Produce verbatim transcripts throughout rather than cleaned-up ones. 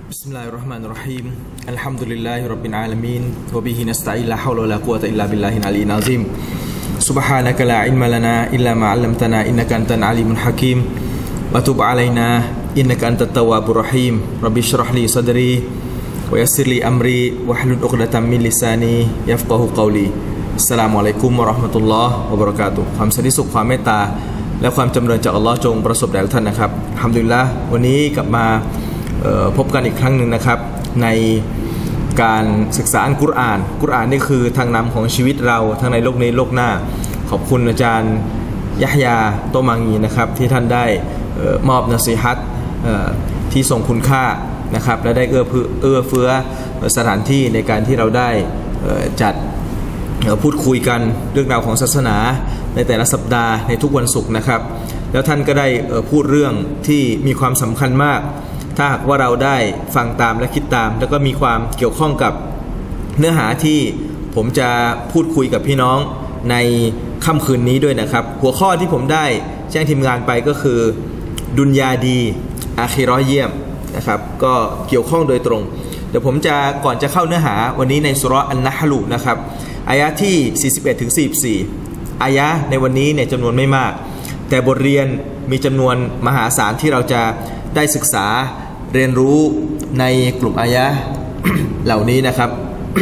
Bismillahirrahmanirrahim. Alhamdulillahirabbil alamin wa bihi nasta'in la haula wala quwwata illa billahil aliyyil azim. Subhanaka la ilma lana illa ma 'allamtana innaka antal alimul hakim. Wa tub 'alaina innaka antat tawwabur rahim. Rabbi shrah li sadri wa yassir li amri wahlul 'uqdatam min lisani yafqahu qawli. Assalamualaikum warahmatullahi wabarakatuh. ความสันติสุขความเมตตาและความจำเริญจากอัลลอฮ์จงประสบแด่ทุกท่านนะครับอัลฮัมดุลิลละห์วันนี้กลับมาพบกันอีกครั้งหนึ่งนะครับในการศึกษาอัลกุรอานกุรอานนี่คือทางนำของชีวิตเราทั้งในโลกนี้โลกหน้าขอบคุณอาจารย์ยะฮยาโตมังีนะครับที่ท่านได้มอบนะซีฮัตที่ทรงคุณค่านะครับและได้เอื้อเอื้อเฟื้อสถานที่ในการที่เราได้จัดพูดคุยกันเรื่องราวของศาสนาในแต่ละสัปดาห์ในทุกวันศุกร์นะครับแล้วท่านก็ได้พูดเรื่องที่มีความสำคัญมากถ้าหากว่าเราได้ฟังตามและคิดตามแล้วก็มีความเกี่ยวข้องกับเนื้อหาที่ผมจะพูดคุยกับพี่น้องในค่ำคืนนี้ด้วยนะครับหัวข้อที่ผมได้แจ้งทีมงานไปก็คือดุนยาดีอาคิเราะห์เยี่ยมนะครับก็เกี่ยวข้องโดยตรงเดี๋ยวผมจะก่อนจะเข้าเนื้อหาวันนี้ในสุเราะห์อันนะฮลุนะครับอายะที่สี่สิบเอ็ดถึงสี่สิบสี่อายะในวันนี้เนี่ยจำนวนไม่มากแต่บทเรียนมีจำนวนมหาศาลที่เราจะได้ศึกษาเรียนรู้ในกลุ่มอายะเหล่านี้นะครับ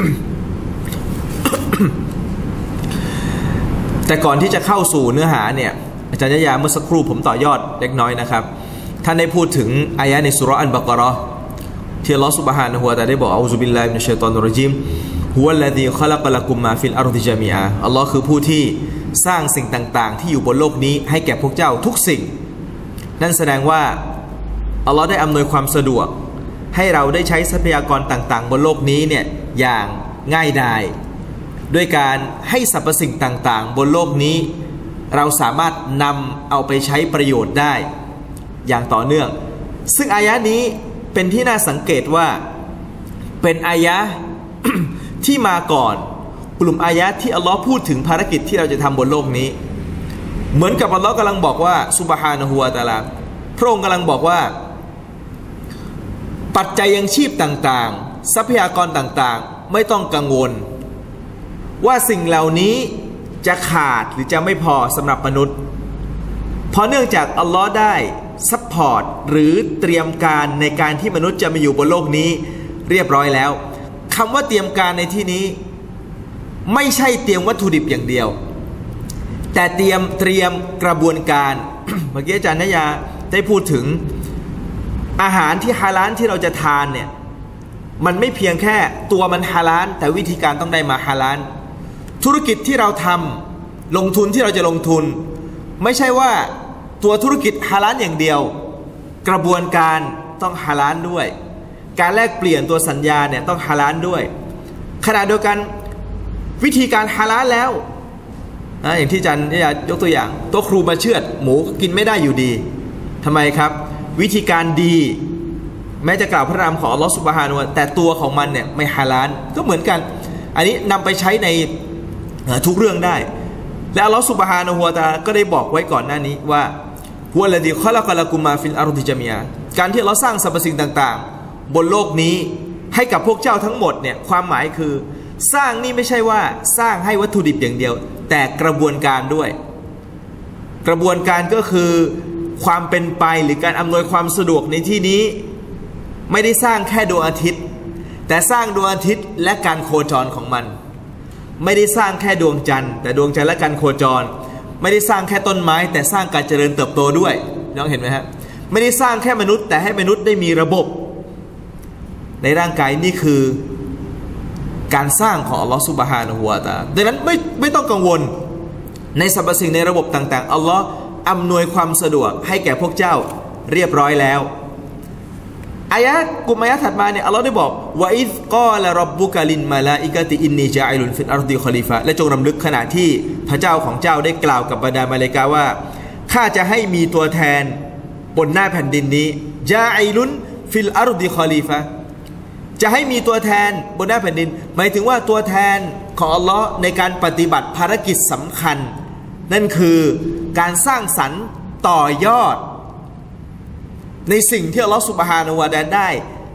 แต่ก่อนที่จะเข้าสู่เนื้อหาเนี่ยอาจารย์ยะยาเมื่อสักครู่ผมต่อยอดเล็กน้อยนะครับท่านได้พูดถึงอายะในสุเราะห์อัลบะเกาะเราะห์ที่อัลเลาะห์ซุบฮานะฮูวะตะอาลาได้บอกอะอูซุบิลลาฮิมินัชชัยฏอนิรเราะญีมฮุวัลลซีคอลักะละกุมมาฟิลอัรฎิญะมีอาอัลเลาะห์คือผู้ที่สร้างสิ่งต่างๆที่อยู่บนโลกนี้ให้แก่พวกเจ้าทุกสิ่งนั่นแสดงว่าอัลลอฮ์ได้อำนวยความสะดวกให้เราได้ใช้ทรัพยากรต่างๆบนโลกนี้เนี่ยอย่างง่ายดายด้วยการให้สรรพสิ่งต่างๆบนโลกนี้เราสามารถนำเอาไปใช้ประโยชน์ได้อย่างต่อเนื่องซึ่งอายะนี้เป็นที่น่าสังเกตว่าเป็นอายะ ที่มาก่อนกลุ่มอายะที่อัลลอฮ์พูดถึงภารกิจที่เราจะทำบนโลกนี้เหมือนกับอัลลอฮ์กำลังบอกว่าซุบฮานะฮูวะตะอาลาพระองค์กำลังบอกว่าปัจจัยยังชีพต่างๆทรัพยากรต่างๆไม่ต้องกังวลว่าสิ่งเหล่านี้จะขาดหรือจะไม่พอสำหรับมนุษย์เพราะเนื่องจากอัลลอฮ์ได้ซัพพอร์ตหรือเตรียมการในการที่มนุษย์จะมาอยู่บนโลกนี้เรียบร้อยแล้วคำว่าเตรียมการในที่นี้ไม่ใช่เตรียมวัตถุดิบอย่างเดียวแต่เตรียมเตรียมกระบวนการ เมื่อกี้อาจารย์นยาได้พูดถึงอาหารที่ฮาลาลที่เราจะทานเนี่ยมันไม่เพียงแค่ตัวมันฮาลาลแต่วิธีการต้องได้มาฮาลาลธุรกิจที่เราทำลงทุนที่เราจะลงทุนไม่ใช่ว่าตัวธุรกิจฮาลาลอย่างเดียวกระบวนการต้องฮาลาลด้วยการแลกเปลี่ยนตัวสัญญาเนี่ยต้องฮาลาลด้วยขณะเดียวกันวิธีการฮาลาลแล้วนะอย่างที่อาจารย์ยกตัวอย่างตัวครูมาเชือดหมูกินไม่ได้อยู่ดีทำไมครับวิธีการดีแม้จะกล่าวพระนามของอัลลอฮฺซุบฮานะฮูวะตะอาลาแต่ตัวของมันเนี่ยไม่ฮาลาลก็เหมือนกันอันนี้นำไปใช้ในทุกเรื่องได้และอัลลอฮฺซุบฮานะฮูวะตะอาลาก็ได้บอกไว้ก่อนหน้านี้ว่าฮุวัลลซีคอลักะละกุมมาฟิลอัรฎิญะมีอาการที่อัลลอฮฺสร้างสรรพสิ่งต่างๆบนโลกนี้ให้กับพวกเจ้าทั้งหมดเนี่ยความหมายคือสร้างนี่ไม่ใช่ว่าสร้างให้วัตถุดิบอย่างเดียวแต่กระบวนการด้วยกระบวนการก็คือความเป็นไปหรือการอำนวยความสะดวกในที่นี้ไม่ได้สร้างแค่ดวงอาทิตย์แต่สร้างดวงอาทิตย์และการโคจรของมันไม่ได้สร้างแค่ดวงจันทร์แต่ดวงจันทร์และการโคจรไม่ได้สร้างแค่ต้นไม้แต่สร้างการเจริญเติบโตด้วยน้องเห็นไหมครับไม่ได้สร้างแค่มนุษย์แต่ให้มนุษย์ได้มีระบบในร่างกายนี่คือการสร้างของอัลลอฮฺซุบฮานะฮูวะตะอาลาดังนั้นไม่ไม่ต้องกังวลในสรรพสิ่งในระบบต่างๆอัลลอฮฺอำนวยความสะดวกให้แก่พวกเจ้าเรียบร้อยแล้วอายะกลุ่มอายะถัดมาเนี่ยอัลลอฮฺได้บอกวะอิซกอลร็อบบุกะลินมาลาอิกะติอินนีจาอิลุนฟิลอัรฎิคอลิฟะและจงรำลึกขณะที่พระเจ้าของเจ้าได้กล่าวกับบรรดามาลาอิกะฮ์ว่าข้าจะให้มีตัวแทนบนหน้าแผ่นดินนี้จาอิลุนฟิลอัรฎิคอลิฟะจะให้มีตัวแทนบนหน้าแผ่นดินหมายถึงว่าตัวแทนของอัลลอฮ์ในการปฏิบัติภารกิจสำคัญนั่นคือการสร้างสรรค์ต่อยอด ในสิ่งที่อัลลอฮฺซุบฮานะฮูวะตะอาลาได้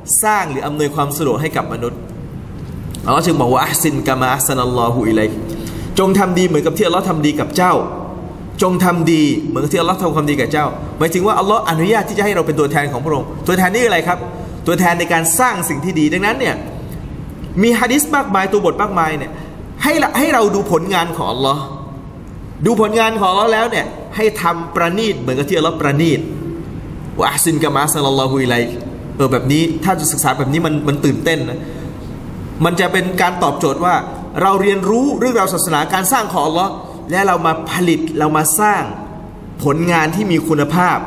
สร้างหรืออำนวยความสะดวกให้กับมนุษย์อัลลอฮ์จึงบอกว่าอัพซินกามาอัพซันัลลอฮุอิลัยฮิจงทำดีเหมือนกับที่อัลลอฮ์ทำดีกับเจ้าจงทำดีเหมือนที่อัลลอฮ์ทำความดีกับเจ้าหมายถึงว่าอัลลอฮ์อนุญาตที่จะให้เราเป็นตัวแทนของพระองค์ตัวแทนนี่อะไรครับตัวแทนในการสร้างสิ่งที่ดีดังนั้นเนี่ยมีหะดีษมากมายตัวบทมากมายเนี่ยให้ให้เราดูผลงานของอัลลอฮ์ดูผลงานของอัลลอฮ์แล้วเนี่ยให้ทำประณีตเหมือนกับที่อัลลอฮ์ประณีตว่าอัพซินกามาอัพซันัลลอฮุอิลัยฮิเออแบบนี้ถ้าจะศึกษาแบบนี้มันมันตื่นเต้นนะมันจะเป็นการตอบโจทย์ว่าเราเรียนรู้เรื่องราวศาสนาการสร้างของอัลลอฮ์และเรามาผลิตเรามาสร้างผลงานที่มีคุณภาพ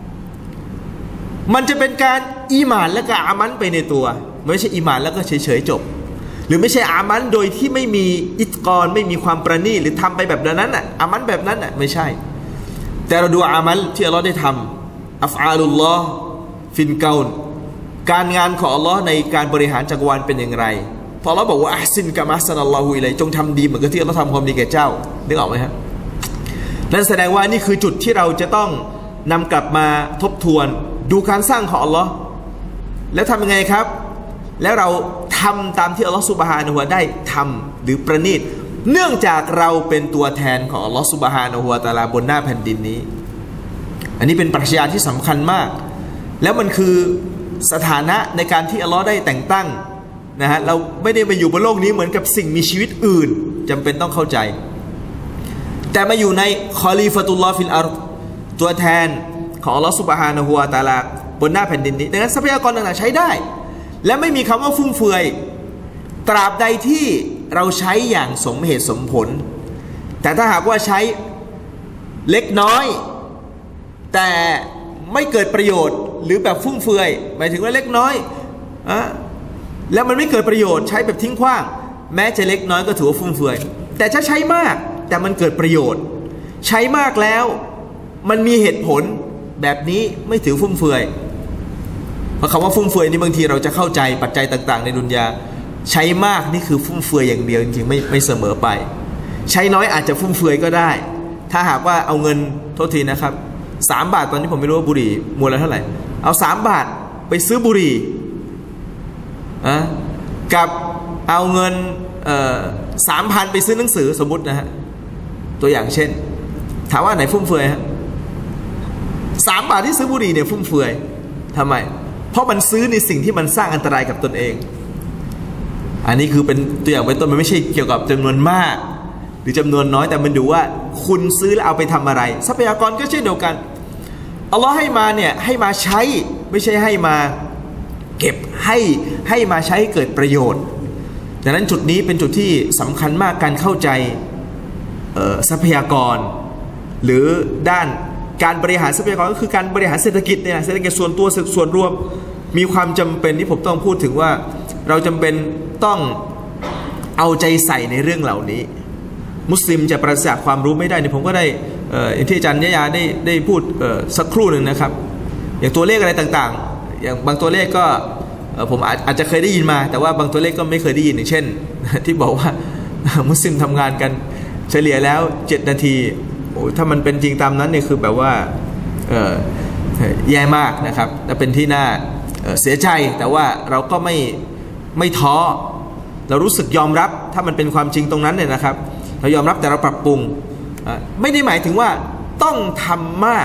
มันจะเป็นการอีหม่านและก็อามันไปในตัวไม่ใช่อีหม่านแล้วก็เฉยๆจบหรือไม่ใช่อามันโดยที่ไม่มีอิตกอนไม่มีความประณีตหรือทำไปแบบนั้นน่ะอามันแบบนั้นน่ะไม่ใช่แต่เราดูอามันที่อัลลอฮ์ได้ทำอัฟอาลุลลอฮ์ฟินเกาน์การงานของอัลลอฮ์ในการบริหารจักรวาลเป็นอย่างไรพอเราบอกว่าอัพซินกามาอัพซันัลลอฮุอิลัยฮิจงทำดีเหมือนกับที่อัลลอฮ์ทำความดีแก่เจ้านึกออกไหมครับนั่นแสดงว่านี่คือจุดที่เราจะต้องนำกลับมาทบทวนดูการสร้างของอัลลอฮ์แล้วทำยังไงครับแล้วเราทำตามที่อัลลอฮ์ซุบฮานะฮูวะได้ทำหรือประณีตเนื่องจากเราเป็นตัวแทนของอัลลอฮ์ซุบฮานะฮูวะตะอาลาบนหน้าแผ่นดินนี้อันนี้เป็นปรัชญาที่สำคัญมากแล้วมันคือสถานะในการที่อัลลอฮ์ได้แต่งตั้งนะฮะเราไม่ได้มาอยู่บนโลกนี้เหมือนกับสิ่งมีชีวิตอื่นจำเป็นต้องเข้าใจแต่มาอยู่ในคอลีฟะตุลลอฮ์ฟิลอาร์ฎตัวแทนของอัลลอฮ์ซุบฮานะฮูวะตะอาลาบนหน้าแผ่นดินนี้ดังนั้นทรัพยากรต่างๆใช้ได้และไม่มีคำว่าฟุ่มเฟือยตราบใดที่เราใช้อย่างสมเหตุสมผลแต่ถ้าหากว่าใช้เล็กน้อยแต่ไม่เกิดประโยชน์หรือแบบฟุ่มเฟือยหมายถึงว่าเล็กน้อยอะแล้วมันไม่เกิดประโยชน์ใช้แบบทิ้งขว้างแม้จะเล็กน้อยก็ถือว่าฟุ่มเฟือยแต่ถ้าใช้มากแต่มันเกิดประโยชน์ใช้มากแล้วมันมีเหตุผลแบบนี้ไม่ถือฟุ่มเฟือยเพราะคำว่าฟุ่มเฟือยนี่บางทีเราจะเข้าใจปัจจัยต่างๆในดุนยาใช้มากนี่คือฟุ่มเฟือยอย่างเดียวจริงๆไม่ไม่เสมอไปใช้น้อยอาจจะฟุ่มเฟือยก็ได้ถ้าหากว่าเอาเงินโทษทีนะครับสามบาทตอนนี้ผมไม่รู้ว่าบุหรี่มวลละเท่าไหร่เอาสามบาทไปซื้อบุหรี่อะกับเอาเงินสามพันไปซื้อหนังสือสมมุตินะฮะตัวอย่างเช่นถามว่าไหนฟุ่มเฟือยฮะสามบาทที่ซื้อบุหรี่เนี่ยฟุ่มเฟือยทำไมเพราะมันซื้อในสิ่งที่มันสร้างอันตรายกับตนเองอันนี้คือเป็นตัวอย่างเป็นต้นมันไม่ใช่เกี่ยวกับจำนวนมากหรือจำนวนน้อยแต่มันดูว่าคุณซื้อแล้วเอาไปทำอะไรทรัพยากรก็เช่นเดียวกันอัลลอฮ์ให้มาเนี่ยให้มาใช้ไม่ใช่ให้มาเก็บให้ให้มาใช้ให้เกิดประโยชน์ดังนั้นจุดนี้เป็นจุดที่สำคัญมากการเข้าใจทรัพยากรหรือด้านการบริหารทรัพยากรก็คือการบริหารเศรษฐกิจเนี่ยเศรษฐกิจส่วนตัวส่วนรวมมีความจำเป็นที่ผมต้องพูดถึงว่าเราจำเป็นต้องเอาใจใส่ในเรื่องเหล่านี้มุสลิมจะปราศจากความรู้ไม่ได้เนี่ยผมก็ได้อย่างที่อาจารย์ยะยาได้ได้พูดสักครู่หนึ่งนะครับอย่างตัวเลขอะไรต่างๆอย่างบางตัวเลขก็ผมอาจจะเคยได้ยินมาแต่ว่าบางตัวเลขก็ไม่เคยได้ยินอย่างเช่นที่บอกว่ามุสลิมทำงานกันเฉลี่ยแล้วเจ็ดนาทีโอ้ถ้ามันเป็นจริงตามนั้นเนี่ยคือแบบว่าแย่มากนะครับและเป็นที่น่าเสียใจแต่ว่าเราก็ไม่ไม่ท้อเรารู้สึกยอมรับถ้ามันเป็นความจริงตรงนั้นเนี่ยนะครับเรายอมรับแต่เราปรับปรุงไม่ได้หมายถึงว่าต้องทำมาก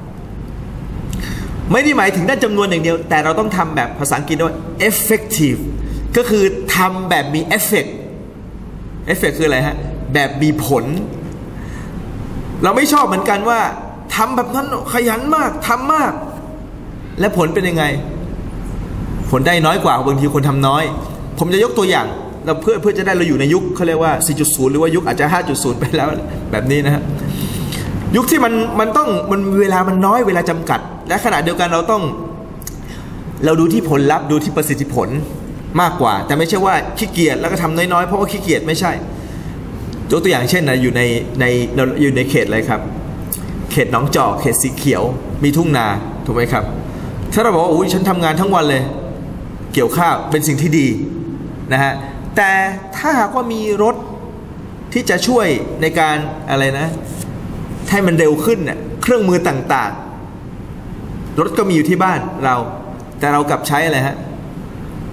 ไม่ได้หมายถึงด้านจำนวนอย่างเดียวแต่เราต้องทำแบบภาษาอังกฤษว่า effective ก็คือทำแบบมี effect effect คืออะไรฮะแบบมีผลเราไม่ชอบเหมือนกันว่าทำแบบนั้นขยันมากทำมากและผลเป็นยังไงผลได้น้อยกว่าบางทีคนทำน้อยผมจะยกตัวอย่างเราเพื่อเพื่อจะได้เราอยู่ในยุคเขาเรียกว่า สี่จุดศูนย์ หรือว่ายุคอาจจะ ห้าจุดศูนย์ ไปแล้วแบบนี้นะฮะยุคที่มันมันต้องมันเวลามันน้อยเวลาจำกัดและขณะเดียวกันเราต้องเราดูที่ผลลัพธ์ดูที่ประสิทธิผลมากกว่าแต่ไม่ใช่ว่าขี้เกียจแล้วก็ทำน้อยๆเพราะว่าขี้เกียจไม่ใช่ยกตัวอย่างเช่นนะอยู่ในในเราอยู่ในเขตอะไรครับเขตหนองจอกเขตสีเขียวมีทุ่งนาถูกไหมครับถ้าเราบอกว่าโอ้ยฉันทำงานทั้งวันเลยเกี่ยวข้าวเป็นสิ่งที่ดีนะฮะแต่ถ้าหากว่ามีรถที่จะช่วยในการอะไรนะให้มันเร็วขึ้นเนี่ยเครื่องมือต่างๆรถก็มีอยู่ที่บ้านเราแต่เรากลับใช้อะไรฮะ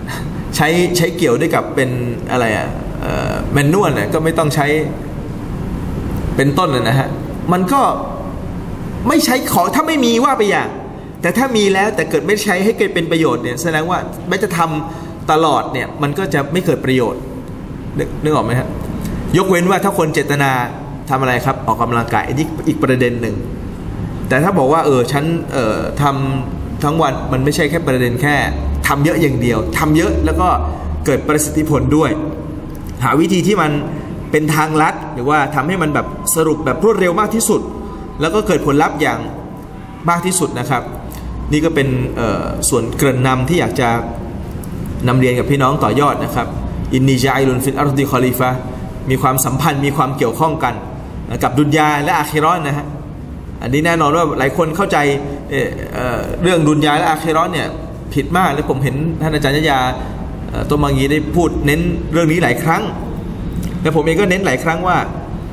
ใช้ใช้เกี่ยวด้วยกับเป็นอะไรอ่ะแมนนวลเนี่ยก็ไม่ต้องใช้เป็นต้นนะฮะมันก็ไม่ใช้ของถ้าไม่มีว่าไปอย่างแต่ถ้ามีแล้วแต่เกิดไม่ใช้ให้เกิดเป็นประโยชน์เนี่ยแสดงว่าไม่จะทำตลอดเนี่ยมันก็จะไม่เกิดประโยชน์นึกออกไหมครับยกเว้นว่าถ้าคนเจตนาทำอะไรครับออกกำลังกายอีกอีกประเด็นหนึ่งแต่ถ้าบอกว่าเออฉันเอ่อทำทั้งวันมันไม่ใช่แค่ประเด็นแค่ทำเยอะอย่างเดียวทำเยอะแล้วก็เกิดประสิทธิผลด้วยหาวิธีที่มันเป็นทางลัดหรือว่าทำให้มันแบบสรุปแบบรวดเร็วมากที่สุดแล้วก็เกิดผลลัพธ์อย่างมากที่สุดนะครับนี่ก็เป็นส่วนเกริ่นนำที่อยากจะนำเรียนกับพี่น้องต่อยอดนะครับอินนีจาอิลุนฟิลอัรฎิคอลิฟะมีความสัมพันธ์มีความเกี่ยวข้องกันกับดุนยาและอาคิเราะห์นะฮะอันนี้แน่นอนว่าหลายคนเข้าใจ เ, เ, เรื่องดุนยาและอาคิเราะห์เนี่ยผิดมากและผมเห็นท่านอาจารย์ยะยาตัวมังยีได้พูดเน้นเรื่องนี้หลายครั้งและผมเองก็เน้นหลายครั้งว่า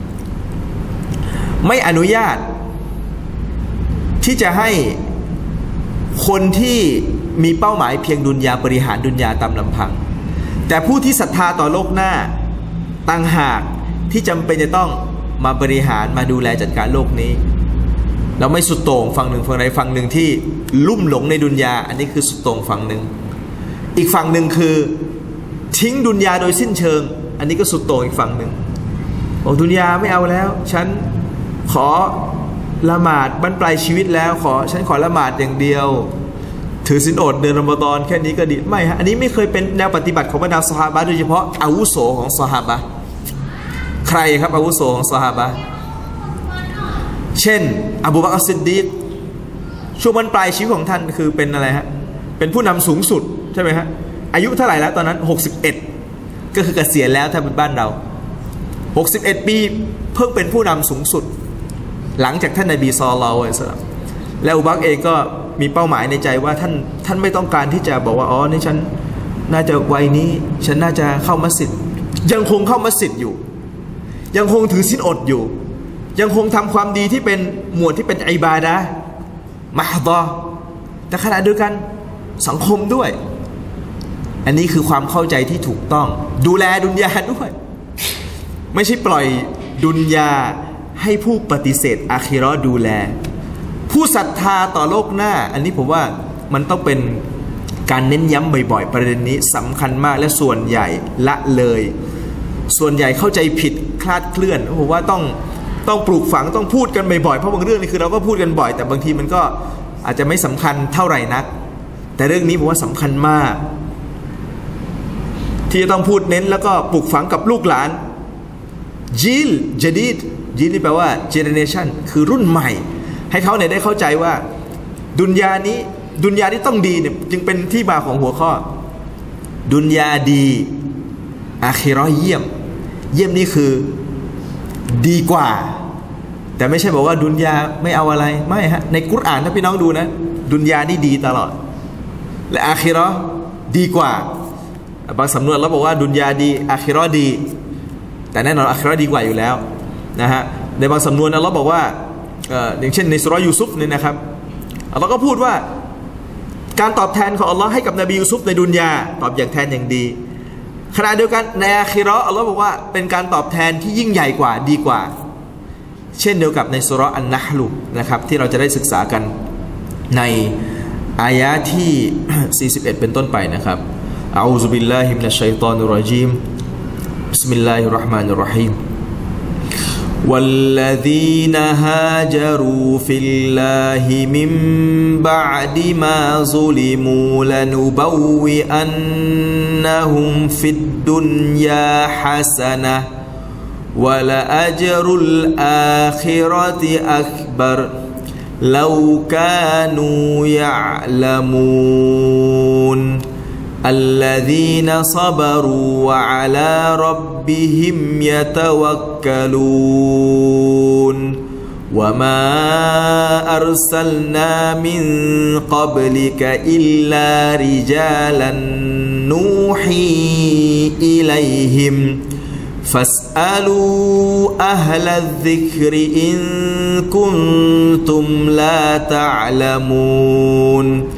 ไม่อนุญาตที่จะให้คนที่มีเป้าหมายเพียงดุนยาบริหารดุนยาตามลำพังแต่ผู้ที่ศรัทธาต่อโลกหน้าต่างหากที่จำเป็นจะต้องมาบริหารมาดูแลจัดการโลกนี้เราไม่สุดโต่งฝั่งหนึ่งฝั่งใดฝั่งหนึ่งที่ลุ่มหลงในดุนยาอันนี้คือสุดโต่งฝั่งหนึ่งอีกฝั่งหนึ่งคือทิ้งดุนยาโดยสิ้นเชิงอันนี้ก็สุดโต่งอีกฝั่งหนึ่งโอ้ดุนยาไม่เอาแล้วฉันขอละหมาดบรรปลายชีวิตแล้วขอฉันขอละหมาดอย่างเดียวถือศีลอดเดือนรอมฎอนแค่นี้ก็ดีไม่ฮะอันนี้ไม่เคยเป็นแนวปฏิบัติของบรรดาซอฮาบะห์โดยเฉพาะอาวุโสของซอฮาบะห์ใครครับอาวุโสของซอฮาบะห์เช่นอบูบักร อัสซิดดีกช่วงบรรปลายชีวิตของท่านคือเป็นอะไรฮะเป็นผู้นำสูงสุดใช่ไหมฮะอายุเท่าไหร่แล้วตอนนั้นหกสิบเอ็ดก็คือเกษียณแล้วถ้าเป็นบ้านเราหกสิบเอ็ดปีเพิ่งเป็นผู้นำสูงสุดหลังจากท่านนบีศ็อลลัลลอฮุอะลัยฮิวะซัลลัมและอุบักรเองก็มีเป้าหมายในใจว่าท่านท่านไม่ต้องการที่จะบอกว่าอ๋อนี่ฉันน่าจะวัยนี้ฉันน่าจะเข้ามัสยิดยังคงเข้ามัสยิดอยู่ยังคงถือศีลอดอยู่ยังคงทำความดีที่เป็นหมวดที่เป็นอิบาดะห์มะฮฎอแต่ขณะเดียวกันสังคมด้วยอันนี้คือความเข้าใจที่ถูกต้องดูแลดุนยาด้วยไม่ใช่ปล่อยดุนยาให้ผู้ปฏิเสธอาคิเราะห์ดูแลผู้ศรัทธาต่อโลกหน้าอันนี้ผมว่ามันต้องเป็นการเน้นย้ำบ่อยๆประเด็นนี้สำคัญมากและส่วนใหญ่ละเลยส่วนใหญ่เข้าใจผิดคลาดเคลื่อนผมว่าต้องต้องปลูกฝังต้องพูดกันบ่อยๆเพราะบางเรื่องนี่คือเราก็พูดกันบ่อยแต่บางทีมันก็อาจจะไม่สำคัญเท่าไหร่นักแต่เรื่องนี้ผมว่าสำคัญมากที่จะต้องพูดเน้นแล้วก็ปลูกฝังกับลูกหลานจีลจดีดจีลนี่แปลว่าเจเนเรชันคือรุ่นใหม่ให้เขาเนี่ยได้เข้าใจว่าดุนยานี้ดุนยาที่ต้องดีเนี่ยจึงเป็นที่มาของหัวข้อดุนยาดีอาคิเราะห์เยี่ยมเยี่ยมนี่คือดีกว่าแต่ไม่ใช่บอกว่าดุนยาไม่เอาอะไรไม่ฮะในกุรอานถ้าพี่น้องดูนะดุนยานี่ดีตลอดและอาคิเราะห์ดีกว่าบางสำนวนเราบอกว่าดุนยาดีอาคิเราะห์ดีแต่แน่นอนอาคิเราะห์ดีกว่าอยู่แล้วนะฮะในบางสำนวนเราบอกว่าอย่างเช่นในสุเราะห์ยูซุฟเนี่ยนะครับเราก็พูดว่าการตอบแทนของอัลลอฮ์ให้กับนบียูซุฟในดุนยาตอบอย่างแทนอย่างดีขณะเดียวกันในอาคิเราะห์อัลลอฮ์บอกว่าเป็นการตอบแทนที่ยิ่งใหญ่กว่าดีกว่าเช่นเดียวกับในสุเราะห์อันนะห์ลนะครับที่เราจะได้ศึกษากันในอายะที่สี่สิบเอ็ดเป็นต้นไปนะครับอะอูซุบิลลาฮิมินัชชัยฏอนิรเราะญีมบิสมิลลาฮิรเราะห์มานิรเราะฮีมوالذين هاجروا في الله من بعد ما ظلموا لنبوئنهم في الدنيا حسنة ولأجر الآخرة أكبر لو كانوا يعلمون الذين صبروا وعلى ربهم يتوكلون وما أرسلنا من قبلك إلا رجالا نوحي إليهم فاسألوا أهل الذكر إن كنتم لا تعلمون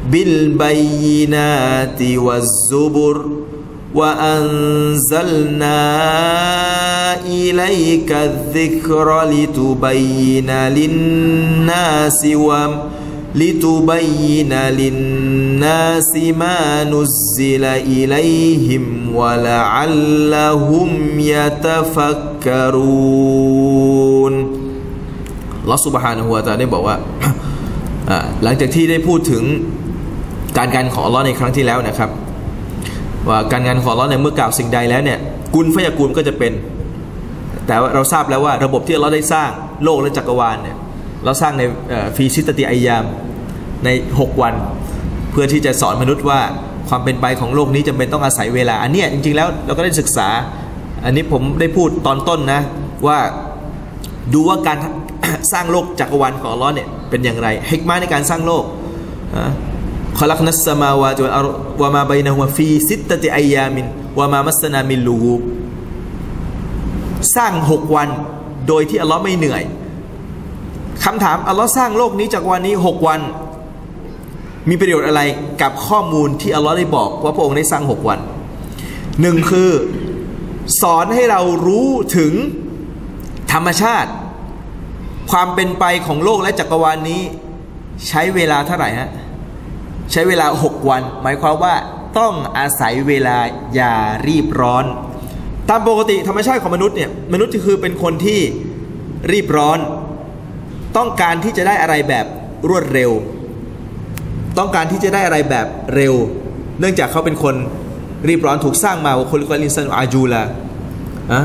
บิลบัยยินาติวัซซุบุรวะอันซัลนาอิลัยกัซิกรลิตุบัยยินะลินนาซิวะลิตุบัยยินะลินนาซิมานุซซิลอิลัยฮิมวะละอัลละฮุมยะตะฟักกะรูนอัลเลาะห์ซุบฮานะฮูวะตะอาลาได้บอกว่าหลังจากที่ได้พูดถึงการงานของอัลเลาะห์ในครั้งที่แล้วนะครับว่าการงานของอัลเลาะห์เนี่ยเมื่อกล่าวสิ่งใดแล้วเนี่ยกุลฟะยะกูลก็จะเป็นแต่เราทราบแล้วว่าระบบที่อัลเลาะห์ได้สร้างโลกและจักรวาลเนี่ยเราสร้างในฟีซิตติอัยยามในหกวันเพื่อที่จะสอนมนุษย์ว่าความเป็นไปของโลกนี้จำเป็นต้องอาศัยเวลาอันนี้จริงๆแล้วเราก็ได้ศึกษาอันนี้ผมได้พูดตอนต้นนะว่าดูว่าการสร้างโลกจักรวาลของอัลเลาะห์เนี่ยเป็นอย่างไรฮิกมะห์ในการสร้างโลกขลักนัสสมาวาติวัลอัรฎวะมาบัยนะฮุมาฟีซิตตะติอัยยามินวะมามัสนามินลูกูบสร้างหกวันโดยที่อัลเลาะห์ไม่เหนื่อยคำถามอัลเลาะห์สร้างโลกนี้จักรวาลนี้หกวันมีประโยชน์อะไรกับข้อมูลที่อัลเลาะห์ได้บอกว่าพระองค์ได้สร้างหกวันหนึ่งคือสอนให้เรารู้ถึงธรรมชาติความเป็นไปของโลกและจักรวาลนี้ใช้เวลาเท่าไหร่ฮะใช้เวลาหกวันหมายความว่าต้องอาศัยเวลาอย่ารีบร้อนตามปกติธรรมชาติของมนุษย์เนี่ยมนุษย์คือเป็นคนที่รีบร้อนต้องการที่จะได้อะไรแบบรวดเร็วต้องการที่จะได้อะไรแบบเร็วเนื่องจากเขาเป็นคนรีบร้อนถูกสร้างมาว่าคนลินซันอาจูลาอะ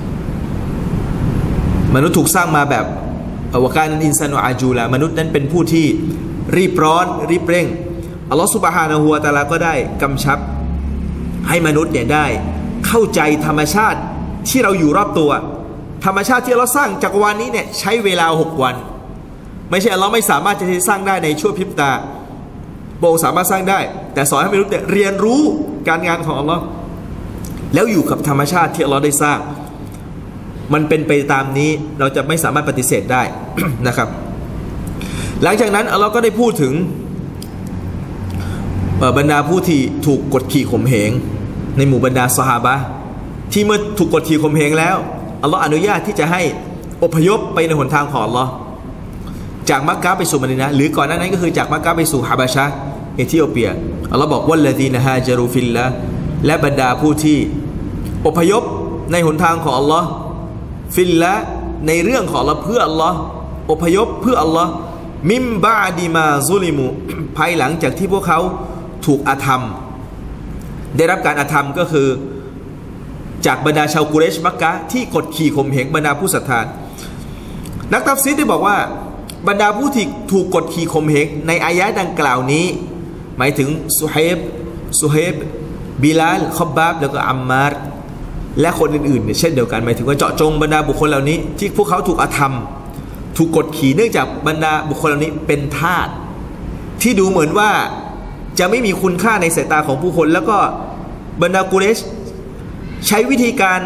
มนุษย์ถูกสร้างมาแบบวการอินซานุอาจูลามนุษย์นั้นเป็นผู้ที่รีบร้อนรีบเร่งอัลลอฮฺซุบฮานะฮูวะตะอาลาก็ได้กำชับให้มนุษย์เนี่ยได้เข้าใจธรรมชาติที่เราอยู่รอบตัวธรรมชาติที่เราสร้างจักรวาลนี้เนี่ยใช้เวลาหกวันไม่ใช่เราไม่สามารถจะสร้างได้ในชั่วพริบตาโบสามารถสร้างได้แต่สอนให้มนุษย์เรียนรู้การงานของอัลลอฮ์แล้วอยู่กับธรรมชาติที่อัลลอฮ์ได้สร้างมันเป็นไปตามนี้เราจะไม่สามารถปฏิเสธได้ นะครับหลังจากนั้นอัลลอฮ์ก็ได้พูดถึงบรรดาผู้ที่ถูกกดขี่ข่มเหงในหมู่บรรดาซอฮาบะห์ที่เมื่อถูกกดขี่ข่มเหงแล้วอัลลอฮ์อนุญาตที่จะให้อพยพไปในหนทางของอัลลอฮ์จากมักกะฮ์ไปสู่มะดีนะห์หรือก่อนหน้านั้นก็คือจากมักกะฮ์ไปสู่ฮะบะชะห์เอธิโอเปียอัลลอฮ์บอกวัลลดีนะฮาจารูฟิลละและบรรดาผู้ที่อพยพในหนทางของอัลลอฮ์ฟิลละในเรื่องของอัลลอฮ์เพื่ออัลลอฮ์อพยพเพื่ออัลลอฮ์มิมบาดีมาซุลิมูภายหลังจากที่พวกเขาถูกอาธรรมได้รับการอาธรรมก็คือจากบรรดาชาวกุเรชมักกะฮ์ที่กดขี่ข่มเหงบรรดาผู้ศรัทธานักตัฟซีรได้บอกว่าบรรดาผู้ที่ถูกกดขี่ข่มเหงในอายะห์ดังกล่าวนี้หมายถึงซุฮัยบซุฮัยบบิลาลคอบบาบแล้วก็อัมมาร์และคนอื่นๆเนี่ยเช่นเดียวกันหมายถึงว่าเจาะจงบรรดาบุคคลเหล่านี้ที่พวกเขาถูกอาธรรมถูกกดขี่เนื่องจากบรรดาบุคคลเหล่านี้เป็นทาสที่ดูเหมือนว่าจะไม่มีคุณค่าในสายตาของผู้คนแล้วก็บรรดากุเรชใช้วิธีการ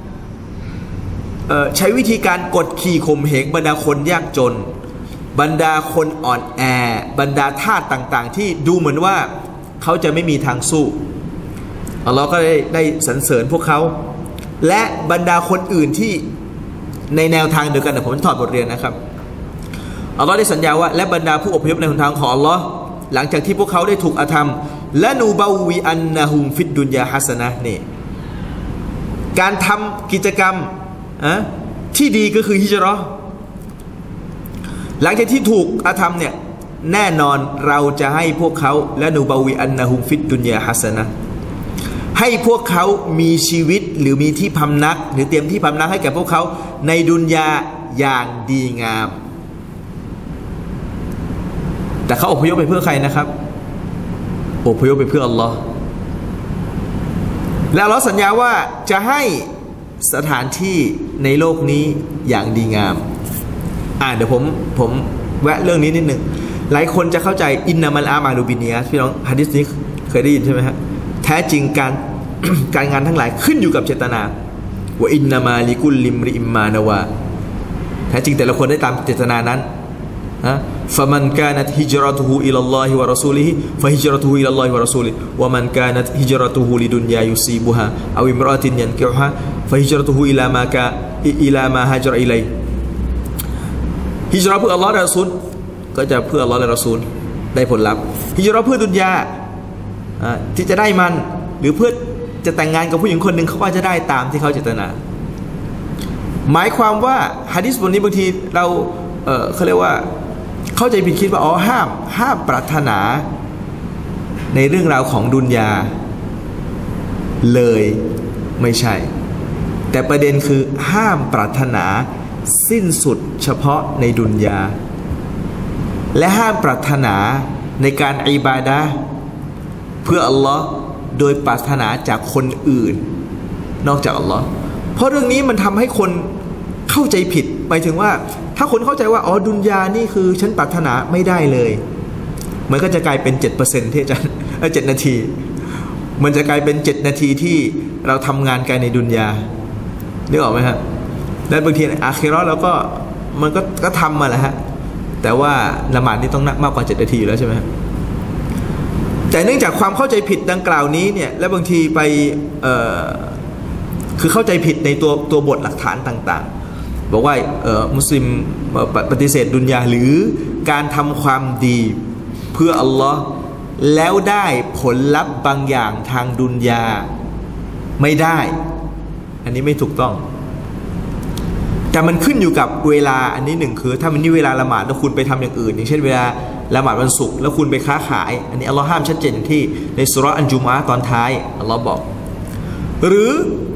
ใช้วิธีการกดขี่ข่มเหงบรรดาคนยากจนบรรดาคนอ่อนแอบรรดาทาสต่างๆที่ดูเหมือนว่าเขาจะไม่มีทางสู้อัลลอฮ์ก็ได้ได้สรรเสริญพวกเขาและบรรดาคนอื่นที่ในแนวทางเดียวกันผมถอดบทเรียนนะครับอัลลอฮ์ได้สัญญาว่าและบรรดาผู้อพยพในหนทางของอัลลอฮ์หลังจากที่พวกเขาได้ถูกอาธรรมและนูบาวีอันนะฮุมฟิดดุนยาฮัสนะนี่การทำกิจกรรมอะที่ดีก็คือฮิจเราะห์หลังจากที่ถูกอาธรรมเนี่ยแน่นอนเราจะให้พวกเขาและนูบาวีอันนะฮุมฟิดดุนยาฮัสนะให้พวกเขามีชีวิตหรือมีที่พำนักหรือเตรียมที่พำนักให้แก่พวกเขาในดุนยาอย่างดีงามแต่เขาอพยพไปเพื่อใครนะครับอพยพไปเพื่ออัลลอฮ์และอัลลอฮ์สัญญาว่าจะให้สถานที่ในโลกนี้อย่างดีงามอ่าเดี๋ยวผมผมแวะเรื่องนี้นิดหนึ่งหลายคนจะเข้าใจอินนามัลอามาลูบินียะพี่น้องหะดีษนี้เคยได้ยินใช่ไหมฮะแท้จริงการ การงานทั้งหลายขึ้นอยู่กับเจตนาว่าอินนามาลิกุลลิมริอิมมานาวาแท้จริงแต่ละคนได้ตามเจตนานั้น فمن كانت هجرته إلى الله ورسوله فهجرته إلى الله ورسوله ومن كانت هجرته لدنيا يصيبها أو امرأة ينكحها فهجرته إلى ما كان إلى ما هاجر إليه ฮิจเราะห์เพื่ออัลลอฮ์และรอซูลก็จะเพื่ออัลลอฮ์และรอซูลได้ผลลัพธ์ฮิจเราะห์เพื่อดุนยาที่จะได้มันหรือเพื่อจะแต่งงานกับผู้หญิงคนหนึ่งเขาก็จะได้ตามที่เขาเจตนาหมายความว่าหะดีษบทนี้บางทีเราเออเขาเรียกว่าเข้าใจผิดคิดว่าอ๋อห้ามห้ามปรารถนาในเรื่องราวของดุนยาเลยไม่ใช่แต่ประเด็นคือห้ามปรารถนาสิ้นสุดเฉพาะในดุนยาและห้ามปรารถนาในการอิบาดะห์เพื่ออัลลอฮ์โดยปรารถนาจากคนอื่นนอกจากอัลลอฮ์เพราะเรื่องนี้มันทำให้คนเข้าใจผิดหมายถึงว่าถ้าคนเข้าใจว่าอ๋อดุนยานี่คือฉันปรารถนาไม่ได้เลยมันก็จะกลายเป็น เจ็ดเปอร์เซ็นต์ ที่อาจารย์เออเจ็ดนาทีมันจะกลายเป็นเจ็ดนาทีที่เราทำงานกันในดุนยานึกออกไหมฮะและบางทีอาคิเราะห์เราก็มันก็ก็ทำมาแหละฮะแต่ว่าละหมาดนี่ต้องนักมากกว่าเจ็ดนาทีแล้วใช่ไหมแต่เนื่องจากความเข้าใจผิดดังกล่าวนี้เนี่ยและบางทีไปเอ่อคือเข้าใจผิดในตัวตัวบทหลักฐานต่างๆบอกว่าเอ่อมุสลิมปฏิเสธดุนยาหรือการทำความดีเพื่ออัลลอฮ์แล้วได้ผลลัพธ์บางอย่างทางดุนยาไม่ได้อันนี้ไม่ถูกต้องแต่มันขึ้นอยู่กับเวลาอันนี้หนึ่งคือถ้ามันนี่เวลาละหมาดแล้วคุณไปทำอย่างอื่นอย่างเช่นเวลาละหมาดวันศุกร์แล้วคุณไปค้าขายอันนี้อัลลอฮ์ห้ามชัดเจนที่ในซูเราะห์อันจุมอะห์ตอนท้ายอัลลอฮ์บอกหรือ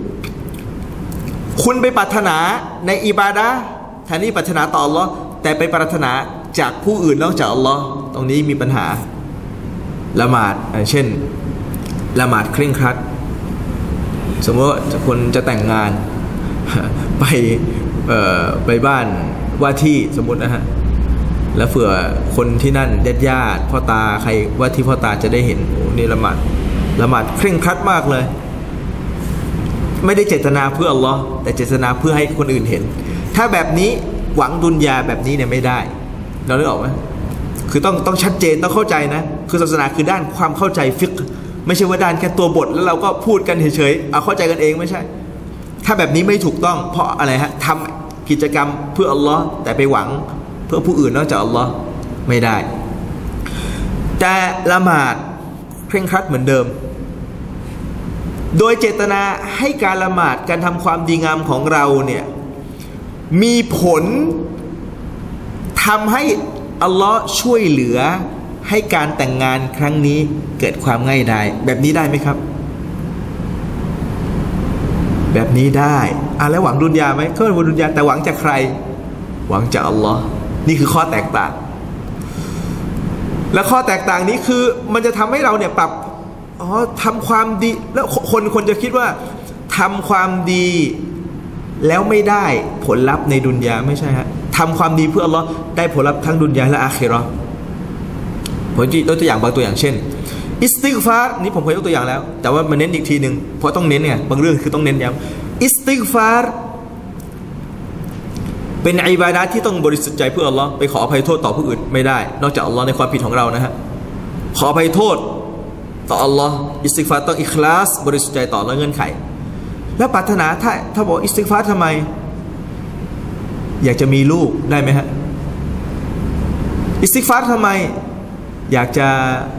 คุณไปปรารถนาในอิบาดะห์แทนที่ปรารถนาต่ออัลลอฮ์แต่ไปปรารถนาจากผู้อื่นนอกจากอัลลอฮ์ตรงนี้มีปัญหาละหมาดเช่นละหมาดเคร่งครัดสมมติว่าคนจะแต่งงานไปไปบ้านว่าที่สมมตินะฮะแล้วเผื่อคนที่นั่นญาติญาติพ่อตาใครว่าที่พ่อตาจะได้เห็นโอ้นี่ละหมาดละหมาดเคร่งครัดมากเลยไม่ได้เจตนาเพื่ออัลลอฮ์แต่เจตนาเพื่อให้คนอื่นเห็นถ้าแบบนี้หวังดุนยาแบบนี้เนี่ยไม่ได้เราได้ออกไหมคือต้องต้องชัดเจนต้องเข้าใจนะคือศาสนาคือด้านความเข้าใจฟิกไม่ใช่ว่าด้านแค่ตัวบทแล้วเราก็พูดกันเฉยๆเอาเข้าใจกันเองไม่ใช่ถ้าแบบนี้ไม่ถูกต้องเพราะอะไรฮะทำกิจกรรมเพื่ออัลลอฮ์แต่ไปหวังเพื่อผู้อื่นนอกจากอัลลอฮ์ไม่ได้แต่ละหมาดเคร่งครัดเหมือนเดิมโดยเจตนาให้การละหมาดการทำความดีงามของเราเนี่ยมีผลทำให้อัลลอฮ์ช่วยเหลือให้การแต่งงานครั้งนี้เกิดความง่ายดายแบบนี้ได้ไหมครับแบบนี้ได้อ่ะแล้วหวังดุนยาไหมก็หวังดุนยาแต่หวังจากใครหวังจากอัลลอฮ์นี่คือข้อแตกต่างและข้อแตกต่างนี้คือมันจะทำให้เราเนี่ยปรับอ๋อทำความดีแล้วคนคนจะคิดว่าทำความดีแล้วไม่ได้ผลลัพธ์ในดุนยาไม่ใช่ฮะทำความดีเพื่ออัลลอฮ์ได้ผลลัพธ์ทั้งดุนยาและอาคิเราะห์ผมจะยกตัวอย่างบางตัวอย่างเช่นอิสติฆฟารนี่ผมเคยยกตัวอย่างแล้วแต่ว่ามันเน้นอีกทีหนึ่งเพราะต้องเน้นไงบางเรื่องคือต้องเน้นย้ำอิสติฆฟารเป็นอิบาดะห์ที่ต้องบริสุทธิ์ใจเพื่ออัลลอฮ์ไปขออภัยโทษต่อผู้อื่นไม่ได้นอกจากอัลลอฮ์ในความผิดของเรานะฮะขออภัยโทษต่ออัลลอฮ์อิสติฆฟารต้องอิคลาสบริสุทธิ์ใจต่อและเงื่อนไขแล้วปรารถนาถ้าถ้าบอกอิสติฆฟารทำไมอยากจะมีลูกได้ไหมฮะอิสติฆฟารทำไมอยากจะ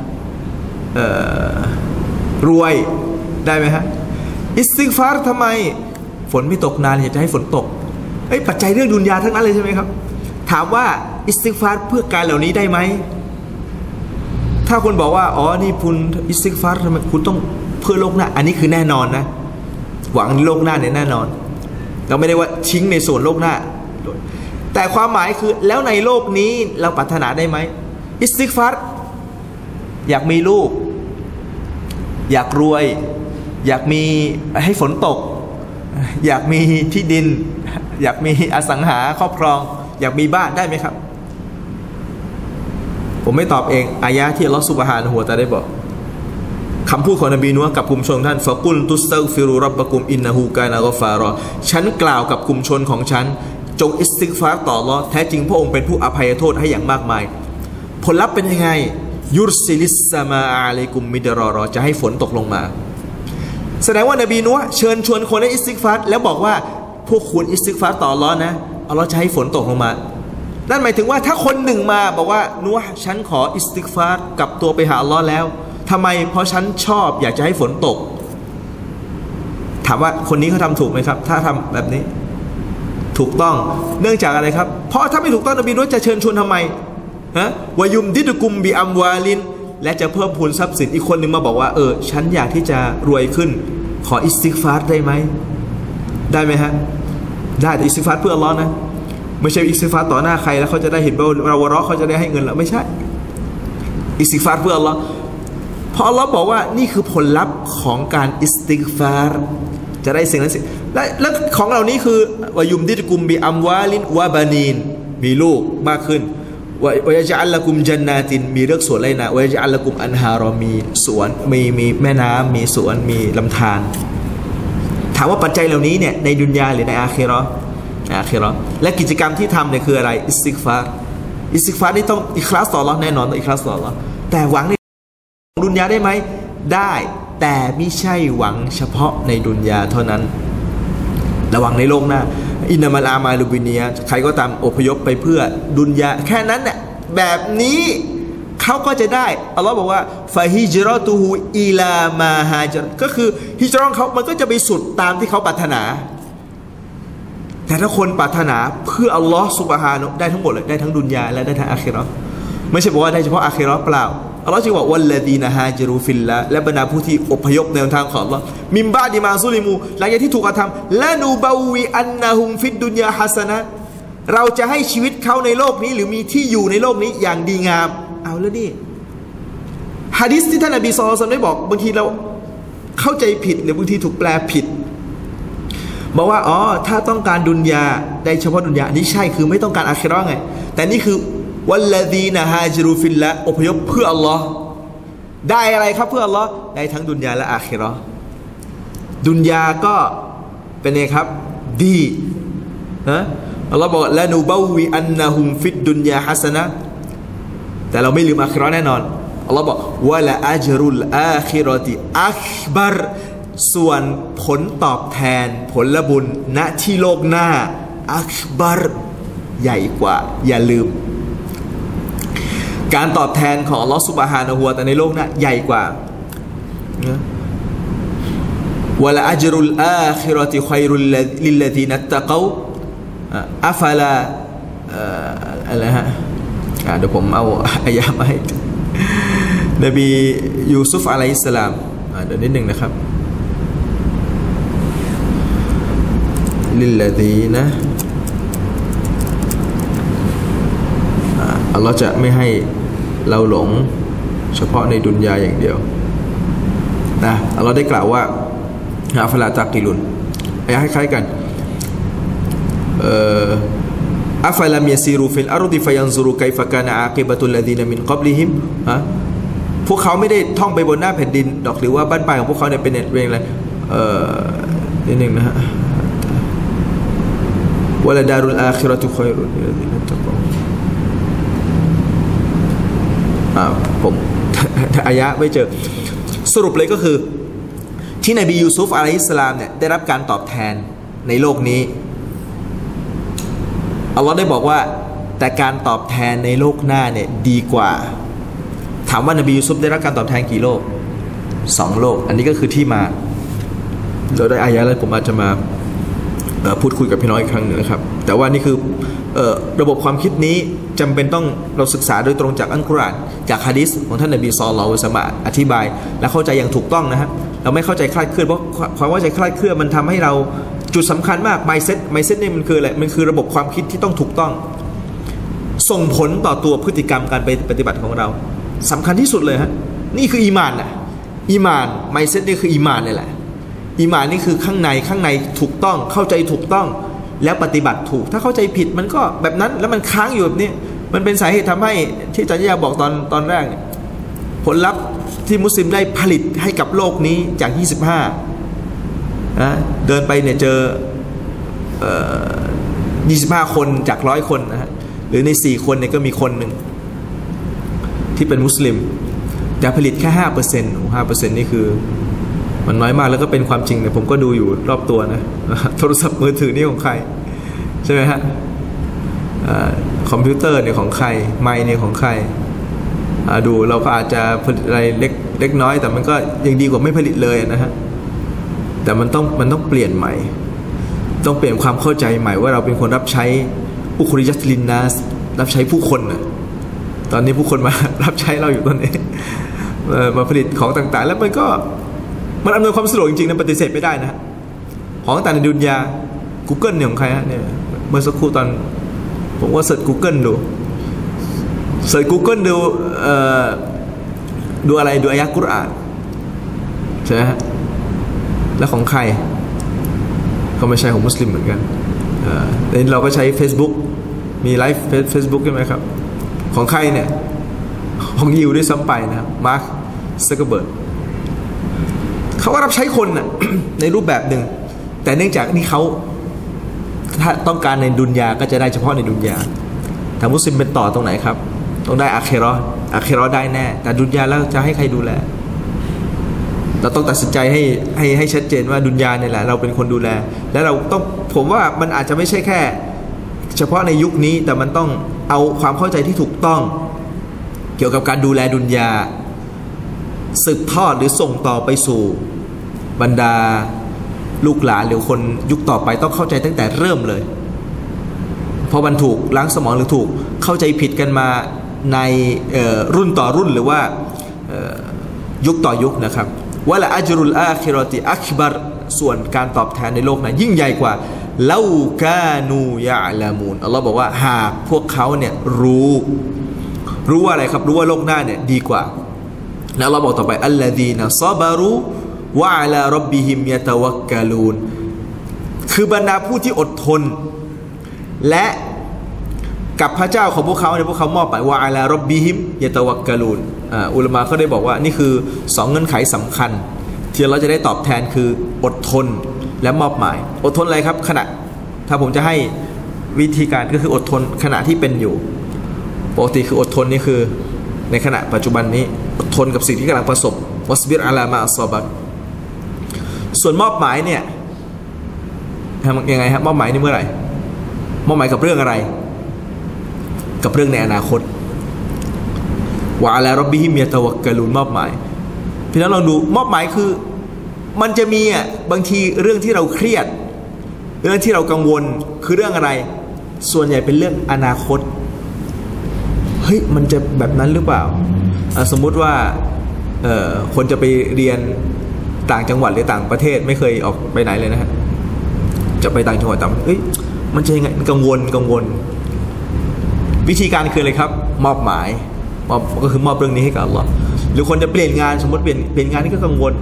รวยได้ไหมฮะอิสติฆฟารทำไมฝนไม่ตกนานอยากจะให้ฝนตกไอ้ปัจจัยเรื่องดุนยาทั้งนั้นเลยใช่ไหมครับถามว่าอิสติฆฟารเพื่อการเหล่านี้ได้ไหมถ้าคุณบอกว่าอ๋อนี่คุณอิสติฆฟารทำไมคุณต้องเพื่อโลกหน้าอันนี้คือแน่นอนนะหวังโลกหน้าเนี่ยแน่นอนเราไม่ได้ว่าทิ้งในส่วนโลกหน้าแต่ความหมายคือแล้วในโลกนี้เราปรารถนาได้ไหมอิสติฆฟารอยากมีลูกอยากรวยอยากมีให้ฝนตกอยากมีที่ดินอยากมีอสังหาครอบครองอยากมีบ้านได้ไหมครับผมไม่ตอบเองอายะที่อัลเลาะห์ซุบฮานะฮูวะตะอาลาได้บอกคำพูดของนบีนูฮ์กับกลุ่มชนท่านฟะกุลตุสตัฆฟิรูร็อบบะกุมอินนะฮูกานะฆอฟารอฉันกล่าวกับกลุ่มชนของฉันจงอิสติฆฟารต่ออัลเลาะห์แท้จริงพระองค์เป็นผู้อภัยโทษให้อย่างมากมายผลลัพธ์เป็นยังไงยุรซิลิสซามาอะลัยกุมมิดรอรอจะให้ฝนตกลงมาแสดงว่านบีนัวเชิญชวนคนให้อิสติฆฟารแล้วบอกว่าพวกคุณอิสติฆฟารต่ออัลเลาะห์นะอัลเลาะห์จะให้ฝนตกลงมานั่นหมายถึงว่าถ้าคนหนึ่งมาบอกว่านัวฉันขออิสติฆฟารกลับตัวไปหาอัลเลาะห์แล้วทำไมเพราะฉันชอบอยากจะให้ฝนตกถามว่าคนนี้เขาทำถูกไหมครับถ้าทำแบบนี้ถูกต้องเนื่องจากอะไรครับเพราะถ้าไม่ถูกต้องนบีนัวจะเชิญชวนทำไมฮะวายุมดิดุกุมบิอัมวาลินและจะเพิ่มพูนทรัพย์สินอีกคนหนึ่งมาบอกว่าเออฉันอยากที่จะรวยขึ้นขออิสติฆฟารได้ไหมได้ไหมฮะได้แต่อิสติฆฟารเพื่ออัลเลาะห์นะไม่ใช่อิสติฆฟารต่อหน้าใครแล้วเขาจะได้เห็นว่าเราวะเราะเขาจะได้ให้เงินแล้วไม่ใช่อิสติฆฟารเพื่ออัลเลาะห์เพราะอัลเลาะห์บอกว่านี่คือผลลัพธ์ของการอิสติฆฟารจะได้สิ่งนั้นสิและและของเหล่านี้คือวายุมดิดุกุมบิอัมวาลินวะบานีนมีลูกมากขึ้นวยะจัลละกุมจันนาตินมีเลือกสวนไรนะวยะจัลละกุมอันฮารอมีสวนมีมีแม่น้ำมีสวนมีลำธารถามว่าปัจจัยเหล่านี้เนี่ยในดุนยาหรือในอาคิเราะห์อาคิเราะห์และกิจกรรมที่ทำเนี่ยคืออะไรอิสติฆฟารอิสติฆฟารนี่ต้องอิคลาสต่ออัลเลาะห์แน่นอนต้องอิคลาสต่ออัลเลาะห์แต่หวังในดุนยาได้ไหมได้แต่ไม่ใช่หวังเฉพาะในดุนยาเท่านั้นระวังในโลกหน้าอินนามัลอามาลุบิเนียใครก็ตามอพยพไปเพื่อดุนยาแค่นั้นเนี่ยแบบนี้เขาก็จะได้อัลลอฮ์บอกว่าฟาฮิจเราะตุฮูอิลามาฮาจรก็คือฮิจเราะห์เขามันก็จะไปสุดตามที่เขาปรารถนาแต่ถ้าคนปรารถนาเพื่ออัลลอฮ์ซุบฮานะฮูได้ทั้งหมดเลยได้ทั้งดุนยาและได้ทั้งอาคิเราะห์ไม่ใช่บอกว่าได้เฉพาะอาคิเราะห์เปล่าอัลลอฮ์จึงบอกวัลลดีนะฮาจรูฟิลละและบรรดาผู้ที่อพยพในทางของอัลลอฮ์มิมบาดิมาซุลิมูหลังจากที่ถูกกระทำละนูบาวีอันนะฮุมฟิดดุนยาฮัสนะเราจะให้ชีวิตเขาในโลกนี้หรือมีที่อยู่ในโลกนี้อย่างดีงามเอาแล้วนี่หะดีษที่ท่านนบีศ็อลลัลลอฮุอะลัยฮิวะซัลลัมได้บอกบางทีเราเข้าใจผิดหรือบางทีถูกแปลผิดบอกว่าอ๋อถ้าต้องการดุนยาได้เฉพาะดุนยานี่ใช่คือไม่ต้องการอาคิเราะห์ไงแต่นี่คือวัลลดีนะฮาจรูฟิลละอพยพเพื่ออัลลอฮ์ได้อะไรครับเพื่ออัลลอฮ์ได้ทั้งดุนยาและอาคิเราะห์ดุนยาก็เป็นไงครับดีนะอัลลอฮ์บอกละนูบาวีอันนะฮุมฟิดดุนยาฮัสนะแต่เราไม่ลืมอาคิเราะห์แน่นอนอัลลอฮ์บอกวะละอัจรุลอาคิเราะติอักบัรส่วนผลตอบแทนผลบุญณที่โลกหน้าอักบัรใหญ่กว่าอย่าลืมการตอบแทนของอัลลอฮฺซุบฮานะฮูวะตะอาลาในโลกนั้นใหญ่กว่าวะลาอัจรุลอาคิเราะติค็อยรุลลิลลซีนัตตะกออัฟลาอะไรฮะเดี๋ยวผมเอาอายะห์มาให้นบียูซุฟอะลัยฮิสสลามเดี๋ยวนิดหนึ่งนะครับลิลลซีนะอัลลอฮ์จะไม่ให้เราหลงเฉพาะในดุนยาอย่างเดียวนะอัลลอฮ์ได้กล่าวว่าอัฟลาตะกิลุนอายะห์คล้ายๆกันอัฟลัมยะซีรูฟิลอัรฎิฟะยันซุรุไกฟะกานะอากิบะตุลลซีนะมินกับลิฮิมพวกเขาไม่ได้ท่องไปบนหน้าแผ่นดินดอกหรือว่าบ้านปลายของพวกเขาเนี่ยเป็นเป็นอะไรเอ่อนิดนึงนะฮะวะลาดารุลอาคิเราะตุค็อยรุลลิลลซีนัตตะกอผมอายะไม่เจอสรุปเลยก็คือที่นบียูซุฟอะลัยฮิสสลามเนี่ยได้รับการตอบแทนในโลกนี้อัลลอฮ์ได้บอกว่าแต่การตอบแทนในโลกหน้าเนี่ยดีกว่าถามว่านบียูซุฟได้รับการตอบแทนกี่โลกสองโลกอันนี้ก็คือที่มาเราได้อายะแล้วผมอาจจะมาพูดคุยกับพี่น้องอีกครั้งหนึ่งนะครับแต่ว่านี่คือระบบความคิดนี้จำเป็นต้องเราศึกษาโดยตรงจากอัลกุรอานจากหะดีษของท่านนบีศ็อลลัลลอฮุอะลัยฮิวะซัลลัมอธิบายและเข้าใจอย่างถูกต้องนะฮะเราไม่เข้าใจคลาดเคลื่อนเพราะความเข้าใจคลาดเคลื่อนมันทำให้เราจุดสำคัญมาก mindset mindset นี่มันคืออะไรมันคือระบบความคิดที่ต้องถูกต้องส่งผลต่อตัวพฤติกรรมการไปปฏิบัติของเราสำคัญที่สุดเลยฮะนี่คืออีมานนะอีมาน mindset นี่คืออีมานนี่แหละอีมานนี่คือข้างในข้างในถูกต้องเข้าใจถูกต้องแล้วปฏิบัติถูกถ้าเข้าใจผิดมันก็แบบนั้นแล้วมันค้างอยู่แบบนี้มันเป็นสาเหตุทำให้ที่อาจารย์ยาบอกตอนตอนแรกผลลัพธ์ที่มุสลิมได้ผลิตให้กับโลกนี้จากยี่สิบห้านะเดินไปเนี่ยเจอ เอ่อยี่สิบห้าคนจากร้อยคนนะฮะหรือในสี่คนเนี่ยก็มีคนหนึ่งที่เป็นมุสลิมแต่ผลิตแค่ห้าเปอร์เซ็นต์ห้าเปอร์เซ็นต์นี่คือมันน้อยมากแล้วก็เป็นความจริงเนี่ยผมก็ดูอยู่รอบตัวนะโทรศัพท์มือถือนี่ของใครใช่ไหมฮะคอมพิวเตอร์เนี่ยของใครไมค์เนี่ยของใครดูเราก็อาจจะผลิตอะไรเล็กเล็กน้อยแต่มันก็ยังดีกว่าไม่ผลิตเลยนะฮะแต่มันต้องมันต้องเปลี่ยนใหม่ต้องเปลี่ยนความเข้าใจใหม่ว่าเราเป็นคนรับใช้อุคุริยัตลินนัสรับใช้ผู้คนนะตอนนี้ผู้คนมารับใช้เราอยู่ตอนนี้มาผลิตของต่างๆแล้วมันก็มันอำนวยความสะดวกจริงๆนะปฏิเสธไม่ได้นะของต่างในดุนยา Google เนี่ยของใครฮะเนี่ยเมื่อสักครู่ตอนผมว่าเสิร์ช Google ดูเสิร์ช Google ดูดูอะไรดูอายะกุรอานใช่ไหมฮะแล้วของใครก็ไม่ใช่ของมุสลิมเหมือนกันแต่เราก็ใช้ Facebook มีไลฟ์ Facebook ใช่ไหมครับของใครเนี่ยของยิวด้วยซ้ำไปนะครับมาร์คซักเคอร์เบิร์กเขาก็รับใช้คนน่ะ ในรูปแบบหนึ่งแต่เนื่องจากนี่เขาถ้าต้องการในดุนยาก็จะได้เฉพาะในดุนยาถ้ามุสลิมเป็นต่อตรงไหนครับต้องได้อาเคเราะห์อาเคเราะห์ได้แน่แต่ดุนยาแล้วจะให้ใครดูแลเราต้องตัดสินใจให้ให้ให้ชัดเจนว่าดุนยาเนี่ยแหละเราเป็นคนดูแลและเราต้องผมว่ามันอาจจะไม่ใช่แค่เฉพาะในยุคนี้แต่มันต้องเอาความเข้าใจที่ถูกต้องเกี่ยวกับการดูแลดุนยาสืบทอดหรือส่งต่อไปสู่บรรดาลูกหลานหรือคนยุคต่อไปต้องเข้าใจตั้งแต่เริ่มเลยเพราะมันถูกล้างสมองหรือถูกเข้าใจผิดกันมาในรุ่นต่อรุ่นหรือว่ายุคต่อยุคนะครับวะละอัจรุลอาคิเราะติอักบัรส่วนการตอบแทนในโลกนั้นยิ่งใหญ่กว่าลาคานูยะลามูนอัลลอฮ์บอกว่าหากพวกเขาเนี่ยรู้รู้ว่าอะไรครับรู้ว่าโลกหน้าเนี่ยดีกว่าแล้วเราบอกต่อไปอัลลดีนะซอบารุวะอะลาร็อบบิฮิมยะตะวักกะลูนคือบรรดาผู้ที่อดทนและกับพระเจ้าของพวกเขาเนี่ยพวกเขามอบไปวะอะลาร็อบบิฮิมยะตะวักกะลูนอ่าอุลามะเขาได้บอกว่านี่คือสองเงื่อนไขสำคัญที่เราจะได้ตอบแทนคืออดทนและมอบหมายอดทนอะไรครับขณะถ้าผมจะให้วิธีการก็คืออดทนขณะที่เป็นอยู่ปกติคืออดทนนี่คือในขณะปัจจุบันนี้อดทนกับสิ่งที่กำลังประสบวัสบิรอะลามาอัศบักส่วนมอบหมายเนี่ยทำยังไงครับมอบหมายนี่เมื่อไหร่มอบหมายกับเรื่องอะไรกับเรื่องในอนาคตวะอะลาร็อบบิฮิมยะตะวักกะลูนมอบหมายพี่น้องลองดูมอบหมายคือมันจะมีอ่ะบางทีเรื่องที่เราเครียดเรื่องที่เรากังวลคือเรื่องอะไรส่วนใหญ่เป็นเรื่องอนาคตเฮ้ยมันจะแบบนั้นหรือเปล่าสมมุติว่าคนจะไปเรียนต่างจังหวัดหรือต่างประเทศไม่เคยออกไปไหนเลยนะฮะจะไปต่างจังหวัดต่างเฮ้ยมันจะยังไงกังวลกังวลวิธีการคืออะไรครับมอบหมายมอบก็คือมอบเรื่องนี้ให้กับอัลลอฮ์หรือคนจะเปลี่ยนงานสมมติเปลี่ยนเปลี่ยนงานนี่ก็กังวล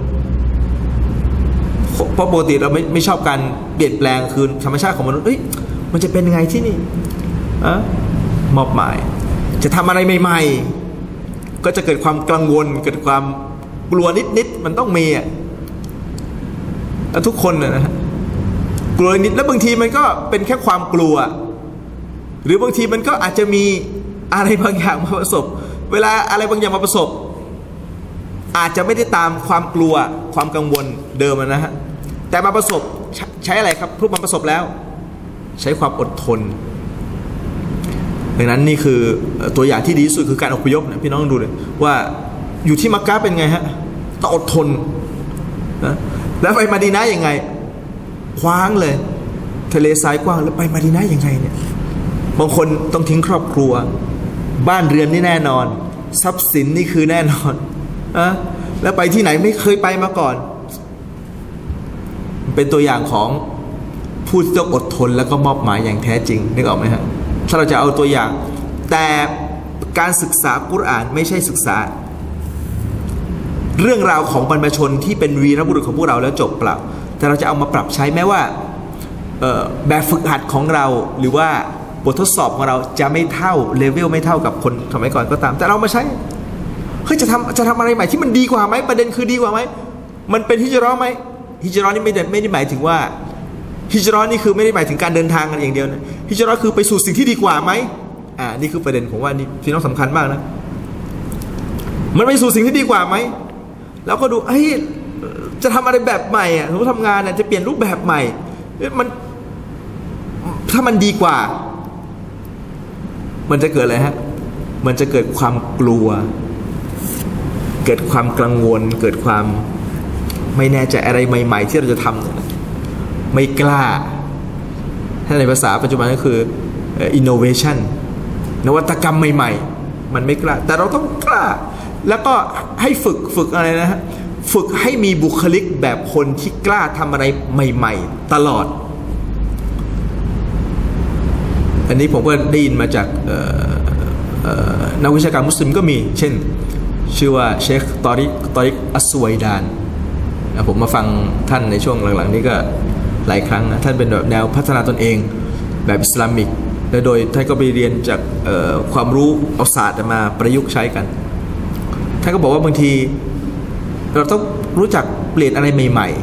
เพราะปกติเราไม่ไม่ชอบการเปลี่ยนแปลงคือธรรมชาติของมนุษย์เอ้ยมันจะเป็นยังไงที่นี่อะมอบหมายจะทำอะไรใหม่ๆก็จะเกิดความกังวลเกิดความกลัวนิดๆมันต้องมีอ่ะแล้วทุกคนนะฮะกลัวนิดแล้วบางทีมันก็เป็นแค่ความกลัวหรือบางทีมันก็อาจจะมีอะไรบางอย่างมาประสบเวลาอะไรบางอย่างมาประสบอาจจะไม่ได้ตามความกลัวความกังวลเดิมนะฮะแต่มาประสบใช้อะไรครับเพื่อมาประสบแล้วใช้ความอดทนดังนั้นนี่คือตัวอย่างที่ดีที่สุดคือการอพยพนะพี่น้องดูเลยว่าอยู่ที่มักกะเป็นไงฮะต้องอดทนนะแล้วไปมะดีนะห์ยังไงคว้างเลยทะเลทรายกว้างแล้วไปมะดีนะห์ยังไงเนี่ยบางคนต้องทิ้งครอบครัวบ้านเรือนนี่แน่นอนทรัพย์สินนี่คือแน่นอนอะแล้วไปที่ไหนไม่เคยไปมาก่อนเป็นตัวอย่างของผู้ที่ต้องอดทนแล้วก็มอบหมายอย่างแท้จริงนึกออกไหมฮะถ้าเราจะเอาตัวอย่างแต่การศึกษากุรอานไม่ใช่ศึกษาเรื่องราวของบรรพชนที่เป็นวีรบุรุษของพวกเราแล้วจบเปล่าแต่เราจะเอามาปรับใช้แม้ว่าแบบฝึกหัดของเราหรือว่าบททดสอบของเราจะไม่เท่าเลเวลไม่เท่ากับคนสมัยก่อนก็ตามแต่เรามาใช้เฮ้ยจะทำจะทำอะไรใหม่ที่มันดีกว่าไหมประเด็นคือดีกว่าไหมมันเป็นฮิจเราะห์ไหมฮิจเราะห์นี่ไม่ได้ไม่ได้หมายถึงว่าฮิจเราะห์นี่คือไม่ได้หมายถึงการเดินทางกันอย่างเดียวนะฮิจเราะห์คือไปสู่สิ่งที่ดีกว่าไหมอ่านี่คือประเด็นผมว่านี่พี่น้องสำคัญมากนะมันไปสู่สิ่งที่ดีกว่าไหมแล้วก็ดูเฮ้ยจะทำอะไรแบบใหม่อ่ะสมมติทำงานเนี่ยจะเปลี่ยนรูปแบบใหม่มันถ้ามันดีกว่ามันจะเกิดอะไรฮะมันจะเกิดความกลัวเกิดความกังวลเกิดความไม่แน่ใจอะไรใหม่ๆที่เราจะทำไม่กล้าถ้าในภาษาปัจจุบันก็คือ innovation นวัตกรรมใหม่ๆมันไม่กล้าแต่เราต้องกล้าแล้วก็ให้ฝึกฝึกอะไรนะฮะฝึกให้มีบุคลิกแบบคนที่กล้าทำอะไรใหม่ๆตลอดอันนี้ผมก็ได้ยินมาจากนักวิชาการมุสลิมก็มีเช่นชื่อว่าเชคตอริกตอริกอัสไวดานผมมาฟังท่านในช่วงหลังๆนี้ก็หลายครั้งนะท่านเป็นแบบแนวพัฒนาตนเองแบบอิสลามิกและโดยท่านก็ไปเรียนจากความรู้เอาศาสตร์มาประยุกต์ใช้กันท่านก็บอกว่าบางทีเราต้องรู้จักเปลี่ยนอะไรใหม่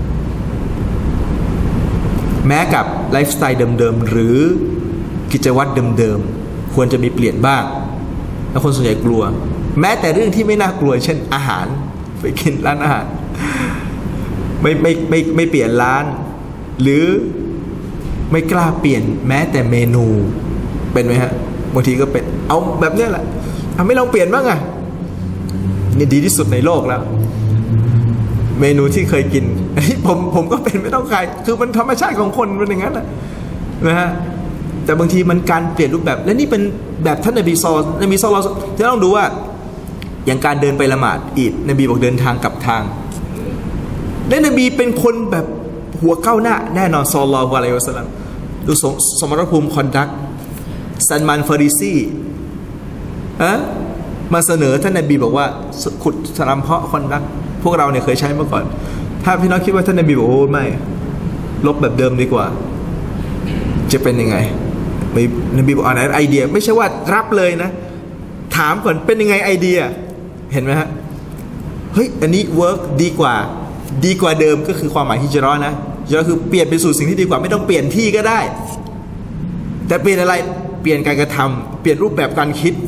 ๆแม้กับไลฟ์สไตล์เดิมๆหรือกิจวัตรเดิมๆควรจะมีเปลี่ยนบ้างแล้วคนส่วนใหญ่กลัวแม้แต่เรื่องที่ไม่น่ากลัวเช่นอาหารไปกินร้านอาหารไม่ไม่ไม่ไม่เปลี่ยนร้านหรือไม่กล้าเปลี่ยนแม้แต่เมนูเป็นไหมฮะบางทีก็เป็นเอาแบบนี้แหละทำไม่ลองเปลี่ยนบ้างอะนี่ดีที่สุดในโลกแล้วเมนูที่เคยกินอันนี้ผมผมก็เป็นไม่ต้องใครคือมันธรรมชาติของคนเป็นอย่างนั้นนะนะฮะแต่บางทีมันการเปลี่ยนรูปแบบและนี่เป็นแบบท่านนบีซอลนบีซอลเราจะต้องดูว่าอย่างการเดินไปละหมาดอีดนบีบอกเดินทางกลับทางและนบีเป็นคนแบบหัวก้าวหน้าแน่นอนศ็อลลัลลอฮุอะลัยฮิวะซัลลัมดูสมรภูมิคอนดักซันมานฟาริซีอะมาเสนอท่านนบีบอกว่าขุดสลัมเพาะคอนดักพวกเราเนี่ยเคยใช้มาก่อนถ้าพี่น้องคิดว่าท่านนบีบอกโอ้ไม่ลบแบบเดิมดีกว่าจะเป็นยังไงไม่นบีบอกอะไรไอเดียไม่ใช่ว่ารับเลยนะถามก่อนเป็นยังไงไอเดียเห็นไหมฮะเฮ้ยอันนี้เวิร์กดีกว่าดีกว่าเดิมก็คือความหมายฮิจเราะห์นะฮิจเราะห์คือเปลี่ยนไปสู่สิ่งที่ดีกว่าไม่ต้องเปลี่ยนที่ก็ได้แต่เปลี่ยนอะไรเปลี่ยนการกระทำเปลี่ยนรูปแบบการคิด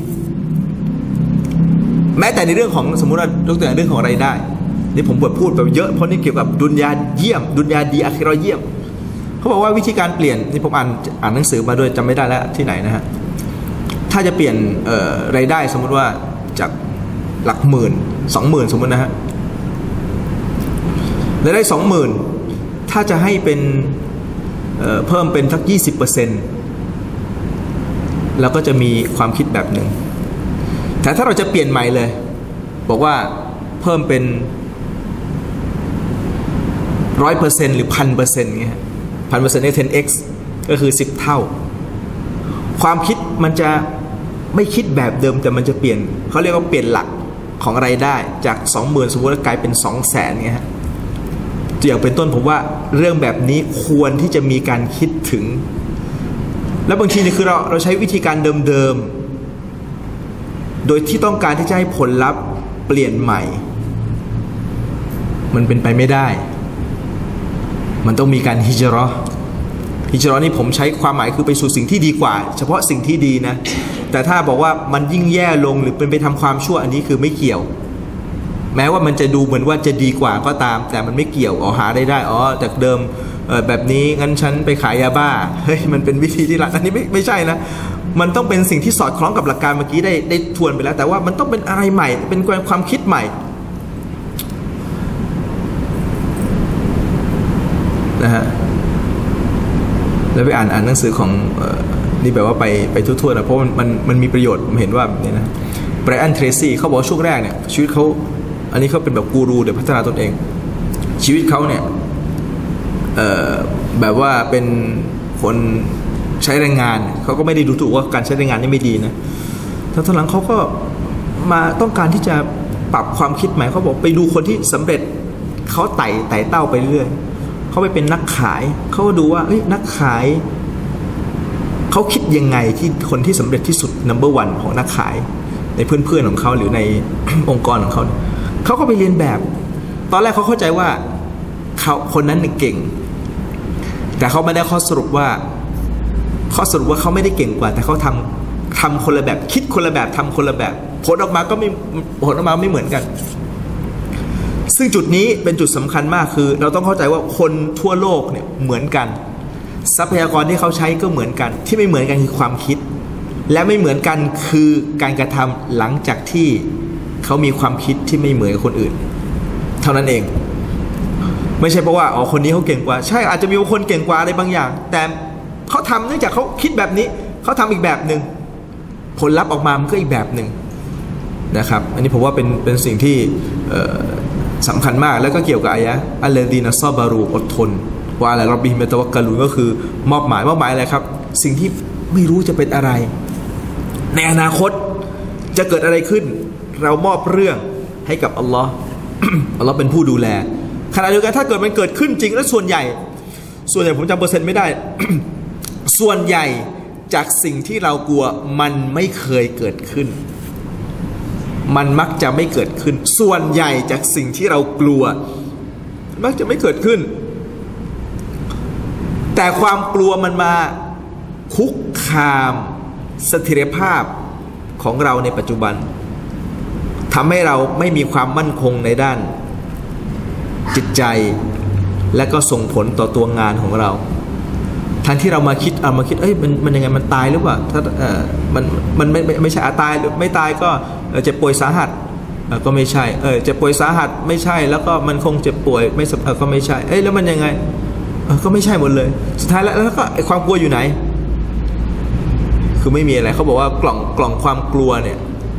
แม้แต่ในเรื่องของสมมุติว่ายกตัวอย่างเรื่องของรายได้นี่ผมบทพูดแบบเยอะเพราะนี่เกี่ยวกับดุนยาเยี่ยมดุนยาดีอาคิเราะห์เยี่ยมเขาบอกว่าวิธีการเปลี่ยนนี่ผมอ่านอ่านหนังสือมาด้วยจำไม่ได้แล้วที่ไหนนะฮะถ้าจะเปลี่ยนรายได้สมมุติว่าจากหลักหมื่นสองหมื่นสมมตินะฮะรายได้สองหมื่นถ้าจะให้เป็น เ, เพิ่มเป็นสักยี่สิบเปอร์เซ็นต์แล้วก็จะมีความคิดแบบหนึ่งแต่ถ้าเราจะเปลี่ยนใหม่เลยบอกว่าเพิ่มเป็นร้อยเปอร์เซ็นต์หรือพันเปอร์เซ็นต์เงี้ยพันเปอร์เซ็นต์ได้ เท็น เอ็กซ์ ก็คือสิบเท่าความคิดมันจะไม่คิดแบบเดิมแต่มันจะเปลี่ยนเขาเรียกว่าเปลี่ยนหลักของรายได้จากสองหมื่นสมมติกลายเป็นสองแสนเงี้ยฮะตัวอย่างเป็นต้นผมว่าเรื่องแบบนี้ควรที่จะมีการคิดถึงแล้วบางทีนี่คือเราเราใช้วิธีการเดิมๆโดยที่ต้องการที่จะให้ผลลัพธ์เปลี่ยนใหม่มันเป็นไปไม่ได้มันต้องมีการฮิจเราะห์ฮิจเราะห์นี่ผมใช้ความหมายคือไปสู่สิ่งที่ดีกว่าเฉพาะสิ่งที่ดีนะแต่ถ้าบอกว่ามันยิ่งแย่ลงหรือเป็นไปทำความชั่วอันนี้คือไม่เกี่ยวแม้ว่ามันจะดูเหมือนว่าจะดีกว่าก็ตามแต่มันไม่เกี่ยวอ๋อหาได้ได้อ๋อจากเดิมแบบนี้งั้นฉันไปขายยาบ้าเฮ้ยมันเป็นวิธีที่ละอันนี้ไม่ไม่ใช่นะมันต้องเป็นสิ่งที่สอดคล้องกับหลักการเมื่อกี้ได้ได้ทวนไปแล้วแต่ว่ามันต้องเป็นอะไรใหม่เป็นความคิดใหม่นะฮะแล้วไปอ่านอ่านหนังสือของนี่แบบว่าไปไปทั่วๆนะเพราะมันมันมันมีประโยชน์ผมเห็นว่าเนี่ยนะไบรอันเทรซี่เขาบอกช่วงแรกเนี่ยชีวิตเขาอันนี้เขาเป็นแบบกูรูเดี๋ยวพัฒนาตนเองชีวิตเขาเนี่ยเอ่อแบบว่าเป็นคนใช้แรงงานเขาก็ไม่ได้ดูถูกว่าการใช้แรงงานนี่ไม่ดีนะแต่ตอนหลังเขาก็มาต้องการที่จะปรับความคิดใหม่เขาบอกไปดูคนที่สำเร็จเขาไต่ไต่เต้าไปเรื่อยเขาไปเป็นนักขายเขาก็ดูว่าเอ้ยนักขายเขาคิดยังไงที่คนที่สำเร็จที่สุด นัมเบอร์ วันของนักขายในเพื่อนๆของเขาหรือใน องค์กรของเขาเขาก็ไปเรียนแบบตอนแรกเขาเข้าใจว่าเขาคนนั้นเก่งแแต่เขาไม่ได้ข้อสรุปว่าข้อสรุปว่าเขาไม่ได้เก่งกว่าแต่เขาทำทำคนละแบบคิดคนละแบบทำคนละแบบผลออกมาก็ไม่ผลออกมาไม่เหมือนกันซึ่งจุดนี้เป็นจุดสำคัญมากคือเราต้องเข้าใจว่าคนทั่วโลกเนี่ยเหมือนกันทรัพยากรที่เขาใช้ก็เหมือนกันที่ไม่เหมือนกันคือความคิดและไม่เหมือนกันคือการกระทำหลังจากที่เขามีความคิดที่ไม่เหมือนคนอื่นเท่านั้นเองไม่ใช่เพราะว่าอ๋อคนนี้เขาเก่งกว่าใช่อาจจะมีคนเก่งกว่าอะไรบางอย่างแต่เขาทำเนื่องจากเขาคิดแบบนี้เขาทำอีกแบบหนึ่งผลลัพธ์ออกมามันก็อีกแบบหนึ่งนะครับอันนี้ผมว่าเป็นเป็นสิ่งที่สำคัญมากแล้วก็เกี่ยวกับอายะอัลลดีนัสซอบารูอดทนว่าอะไรรอบบิฮิมตะวักกะลูก็คือมอบหมายมอบหมายอะไรครับสิ่งที่ไม่รู้จะเป็นอะไรในอนาคตจะเกิดอะไรขึ้นเรามอบเรื่องให้กับอัลลอฮ์ อัลลอฮ์เป็นผู้ดูแลขณะเดียวกันถ้าเกิดมันเกิดขึ้นจริงและส่วนใหญ่ส่วนใหญ่ผมจำเปอร์เซ็นต์ไม่ได้ ส่วนใหญ่จากสิ่งที่เรากลัวมันไม่เคยเกิดขึ้นมันมักจะไม่เกิดขึ้นส่วนใหญ่จากสิ่งที่เรากลัวมักจะไม่เกิดขึ้นแต่ความกลัวมันมาคุกคามเสถียรภาพของเราในปัจจุบันทำให้เราไม่มีความมั่นคงในด้านจิตใจและก็ส่งผลต่อตัวงานของเราทันที่เรามาคิดเอามาคิดเอ้ยมันมันยังไงมันตายหรือเปล่าถ้าเออมันมันไม่ไม่ไม่ใช่อาตายหรือไม่ตายก็เจ็บป่วยสาหัสก็ไม่ใช่เออเจ็บป่วยสาหัสไม่ใช่แล้วก็มันคงเจ็บป่วยไม่เออก็ไม่ใช่เอ้ยแล้วมันยังไงเออก็ไม่ใช่หมดเลยสุดท้ายแล้วแล้วก็ไอ้ความกลัวอยู่ไหนคือไม่มีอะไรเขาบอกว่ากล่องกล่องความกลัวเนี่ย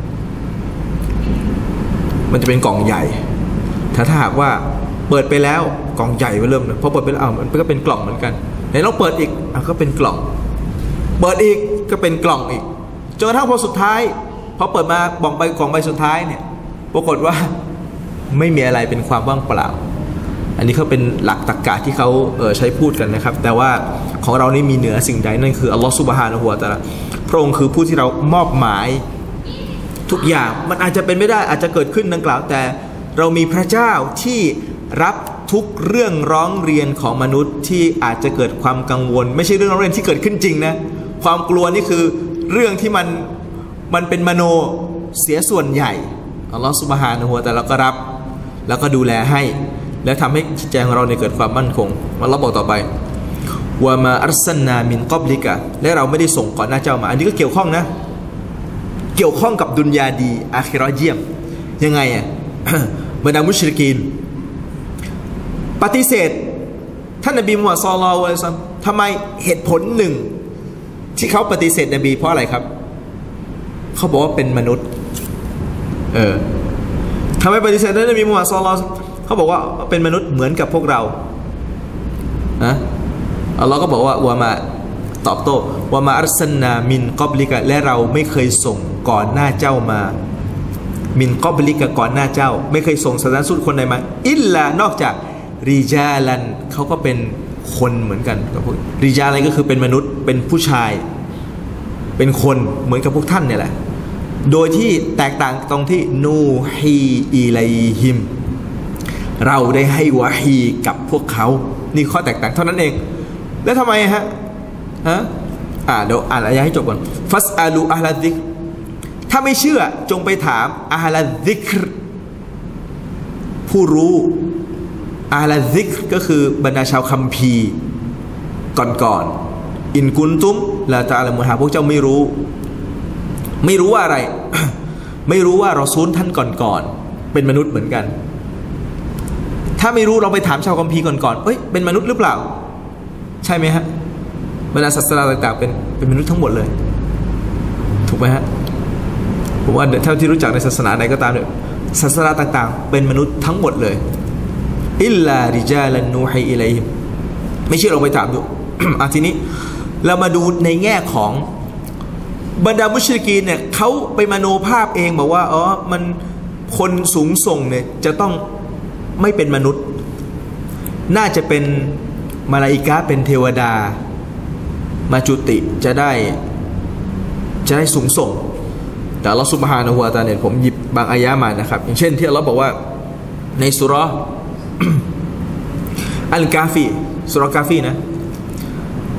มันจะเป็นกล่องใหญ่ถ้าถ้าหากว่าเปิดไปแล้วกล่องใหญ่ไปเริ่มเลยพอเปิดไปแล้วอ้าวมันก็เป็นกล่องเหมือนกันไหนเราเปิดอีกอ่ะก็เป็นกล่องเปิดอีกก็เป็นกล่องอีกจนกระทั่งพอสุดท้ายพอเปิดมาบองใบกล่องใบสุดท้ายเนี่ยปรากฏว่าไม่มีอะไรเป็นความว่างเปล่าอันนี้เขาเป็นหลักตรรกะที่เขาเออใช้พูดกันนะครับแต่ว่าของเรานี่มีเหนือสิ่งใดนั่นคืออัลลอฮฺซุบฮานะฮูวะตะอาลาพระองค์คือผู้ที่เรามอบหมายทุกอย่างมันอาจจะเป็นไม่ได้อาจจะเกิดขึ้นดังกล่าวแต่เรามีพระเจ้าที่รับทุกเรื่องร้องเรียนของมนุษย์ที่อาจจะเกิดความกังวลไม่ใช่เรื่องร้องเรียนที่เกิดขึ้นจริงนะความกลัวนี่คือเรื่องที่มันมันเป็นมโนเสียส่วนใหญ่อัลลอฮฺซุบฮานะฮูวะตะอาลาก็รับแล้วก็ดูแลให้และทำให้จิตใจของเราเนี่ยเกิดความมั่นคงอัลลอฮฺบอกต่อไปวะมาอัรซัลนามินกอบลิกะและเราไม่ได้ส่งก่อนหน้าเจ้ามาอันนี้ก็เกี่ยวข้องนะเกี่ยวข้องกับดุนยาดีอาคิเราะห์เยี่ยมยังไงอ่ะ บรรดามุชริกีนปฏิเสธท่านนบีมุฮัมมัดศ็อลลัลลอฮุอะลัยฮิวะซัลลัมทำไมเหตุผลหนึ่งที่เขาปฏิเสธนบีเพราะอะไรครับเขาบอกว่าเป็นมนุษย์เออทำไมปฏิเสธท่านนบีมุฮัมมัดศ็อลลัลลอฮุอะลัยฮิวะซัลลัมเขาบอกว่าเป็นมนุษย์เหมือนกับพวกเรานะอัลลอฮ์ก็บอกว่าวะมาตอบโต้วะมาอัรซัลนามินกอบลิกะและเราไม่เคยส่งก่อนหน้าเจ้ามามินกอบลิกะก่อนหน้าเจ้าไม่เคยส่งศาสนทูตคนใดมาอิลลานอกจากริจาลันเขาก็เป็นคนเหมือนกันกับพวกริจาลันก็คือเป็นมนุษย์เป็นผู้ชายเป็นคนเหมือนกับพวกท่านเนี่ยแหละโดยที่แตกต่างตรงที่นูฮีอิไลฮิมเราได้ให้วะฮีกับพวกเขานี่ข้อแตกต่างเท่านั้นเองแล้วทำไมฮะฮะอ่าเดี๋ยวอ่านอายะให้จบก่อนฟัสอาลูอะลาซิกถ้าไม่เชื่อจงไปถามอะลาซิกผู้รู้อะลาซิกก็คือบรรดาชาวคัมภีร์ก่อนๆอินกุนตุมลาตะอาลามุนหาพวกเจ้าไม่รู้ไม่รู้ว่าอะไร ไม่รู้ว่ารอซูลท่านก่อนๆเป็นมนุษย์เหมือนกันถ้าไม่รู้เราไปถามชาวคัมภีร์ก่อนๆเอ้ยเป็นมนุษย์หรือเปล่าใช่ไหมฮะบรรดาศาสนาต่างๆเป็นเป็นมนุษย์ทั้งหมดเลยถูกไหมฮะผมว่าเท่าที่รู้จักในศาสนาใดก็ตามเนี่ยศาสนาต่างๆเป็นมนุษย์ทั้งหมดเลยอิลลาริจาลันนูฮีอิลัยฮิมไม่เชื่อลองไปถามดู อ่ะทีนี้เรามาดูในแง่ของบรรดามุชริกีนเนี่ยเขาไปมโนภาพเองบอกว่าอ๋อมันคนสูงส่งเนี่ยจะต้องไม่เป็นมนุษย์น่าจะเป็นมลาอิกะห์เป็นเทวดามาจุติจะได้จะได้สูงส่งแต่อัลเลาะห์ซุบฮานะฮูวะตะอาลาเนี่ยผมหยิบบางอายะห์มานะครับอย่างเช่นที่อัลเลาะห์บอกว่าในซูเราะห์ อัลกาฟีซูเราะห์กาฟีนะ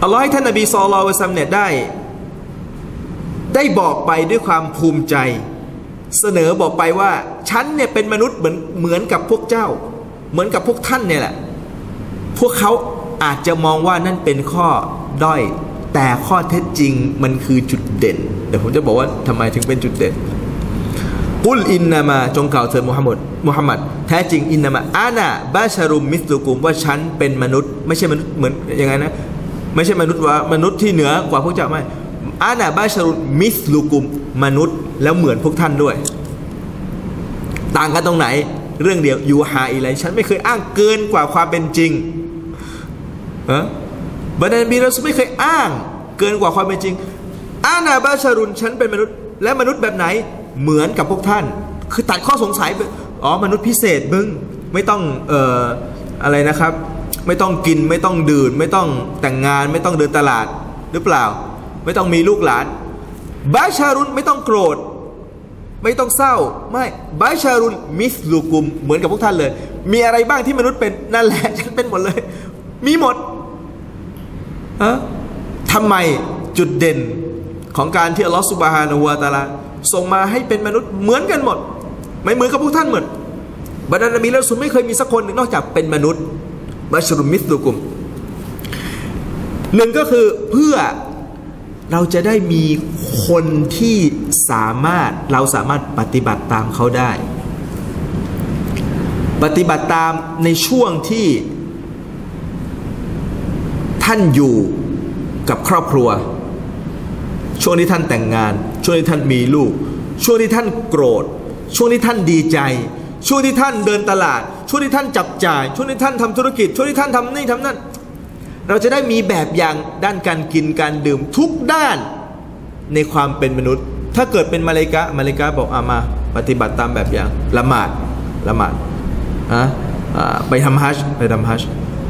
อัลลอฮ์ให้ท่านนบีศ็อลลัลลอฮุอะลัยฮิวะซัลลัมเนี่ยได้ได้บอกไปด้วยความภูมิใจเสนอบอกไปว่าฉันเนี่ยเป็นมนุษย์เหมือนเหมือนกับพวกเจ้าเหมือนกับพวกท่านเนี่ยแหละพวกเขาอาจจะมองว่านั่นเป็นข้อด้อยแต่ข้อเท็จจริงมันคือจุดเด่นเดี๋ยวผมจะบอกว่าทำไมถึงเป็นจุดเด่นกุลอินนามาจงกล่าวเถิดมุฮัมมัดมุฮัมมัดแท้จริงอินนามาอานะบาชารุมมิสลุกุมว่าฉันเป็นมนุษย์ไม่ใช่มนุษย์เหมือนยังไงนะไม่ใช่มนุษย์ว่ามนุษย์ที่เหนือกว่าพวกเจ้าไม่อานะบาชารุมมิสลุกุมมนุษย์แล้วเหมือนพวกท่านด้วยต่างกันตรงไหนเรื่องเดียวยูฮาอิไลฉันไม่เคยอ้างเกินกว่าความเป็นจริงฮะบรรดาบีเราไม่เคยอ้างเกินกว่าความเป็นจริงอานาบาชารุนฉันเป็นมนุษย์และมนุษย์แบบไหนเหมือนกับพวกท่านคือตัดข้อสงสัยอ๋อมนุษย์พิเศษมึงไม่ต้องเอ่ออะไรนะครับไม่ต้องกินไม่ต้องดื่มไม่ต้องแต่งงานไม่ต้องเดินตลาดหรือเปล่าไม่ต้องมีลูกหลานบาชารุนไม่ต้องโกรธไม่ต้องเศร้าไม่บาชารุนมิสลูกุมเหมือนกับพวกท่านเลยมีอะไรบ้างที่มนุษย์เป็นนั่นแหละฉันเป็นหมดเลยมีหมดฮะทำไมจุดเด่นของการที่อัลลอฮฺซุบฮานะฮูวะตะอาลาส่งมาให้เป็นมนุษย์เหมือนกันหมดไม่เหมือนกับพวกท่านหมดบรรดานบีและรอซูลไม่เคยมีสักคนหนึ่งนอกจากเป็นมนุษย์บาชารุนมิสลูกุมหนึ่งก็คือเพื่อเราจะได้มีคนที่สามารถเราสามารถปฏิบัติตามเขาได้ปฏิบัติตามในช่วงที่ท่านอยู่กับครอบครัวช่วงที่ท่านแต่งงานช่วงที่ท่านมีลูกช่วงที่ท่านโกรธช่วงที่ท่านดีใจช่วงที่ท่านเดินตลาดช่วงที่ท่านจับจ่ายช่วงที่ท่านทำธุรกิจช่วงที่ท่านทำนี่ทำนั่นเราจะได้มีแบบอย่างด้านการกินการดื่มทุกด้านในความเป็นมนุษย์ถ้าเกิดเป็นมาเลกะมาเลกะบอกอามาปฏิบัติตามแบบอย่างละหมาดละหมาดอ่ะไปทำฮัจญ์ไปทำฮัจญ์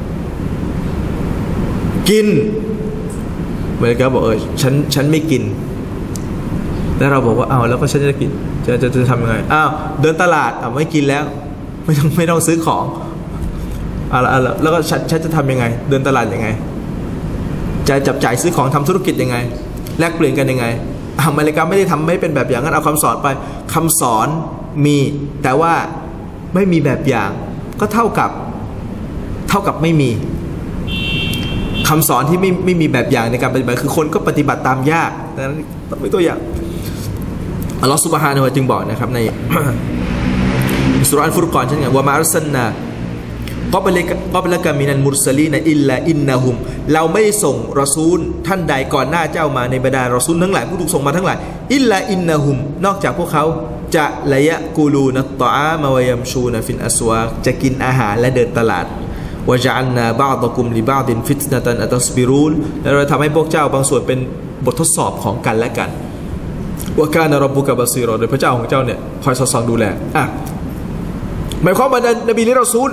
กินมาเลกะบอกเออฉันฉันไม่กินแล้วเราบอกว่าอ้าวแล้วก็ฉันจะกินจะจะจะทำยังไงอ้าวเดินตลาดอ้าวไม่กินแล้วไม่ต้องไม่ต้องซื้อของอ่าแล้วแล้วก็ฉันฉันจะทำยังไงเดินตลาดยังไงจะจับจ่ายซื้อของทำธุรกิจยังไงแลกเปลี่ยนกันยังไงอเมริกาไม่ได้ทำไม่เป็นแบบอย่างนั้นเอาคำสอนไปคำสอนมีแต่ว่าไม่มีแบบอย่างก็เท่ากับเท่ากับไม่มีคำสอนที่ไม่ไม่มีแบบอย่างในการปฏิบัติคือคนก็ปฏิบัติตามยากดังนั้นต้องมีตัวอย่างอัลลอฮฺซุบฮานะฮูวะตะอาลาจึงบอกนะครับใน สุเราะห์อัลฟุรกานเช่นกันว่ามาอัรซัลนาก็ไปเลยก็ไปละกามินันมุรสลีนอิลลาอินนะฮุมเราไม่ส่งรอซูลท่านใดก่อนหน้าเจ้ามาในบรรดารอซูลทั้งหลายผู้ถูกส่งมาทั้งหลายอิลลาอินนะฮุมนอกจากพวกเขาจะละยะกูลูนัตตออามะวะยัมชูนะฟินอัสวาจะกินอาหารและเดินตลาดวะญะอัลนาบะอฎะกุมลิบะอฎินฟิตนะตันอะตัสบิรูนและเราทำให้พวกเจ้าบางส่วนเป็นบททดสอบของกันและกันวะกานะร็อบบุกะบะซีรอโดยพระเจ้าของเจ้าเนี่ยคอยสอดส่องดูแลอ่ะหมายความว่านบีและรอซูล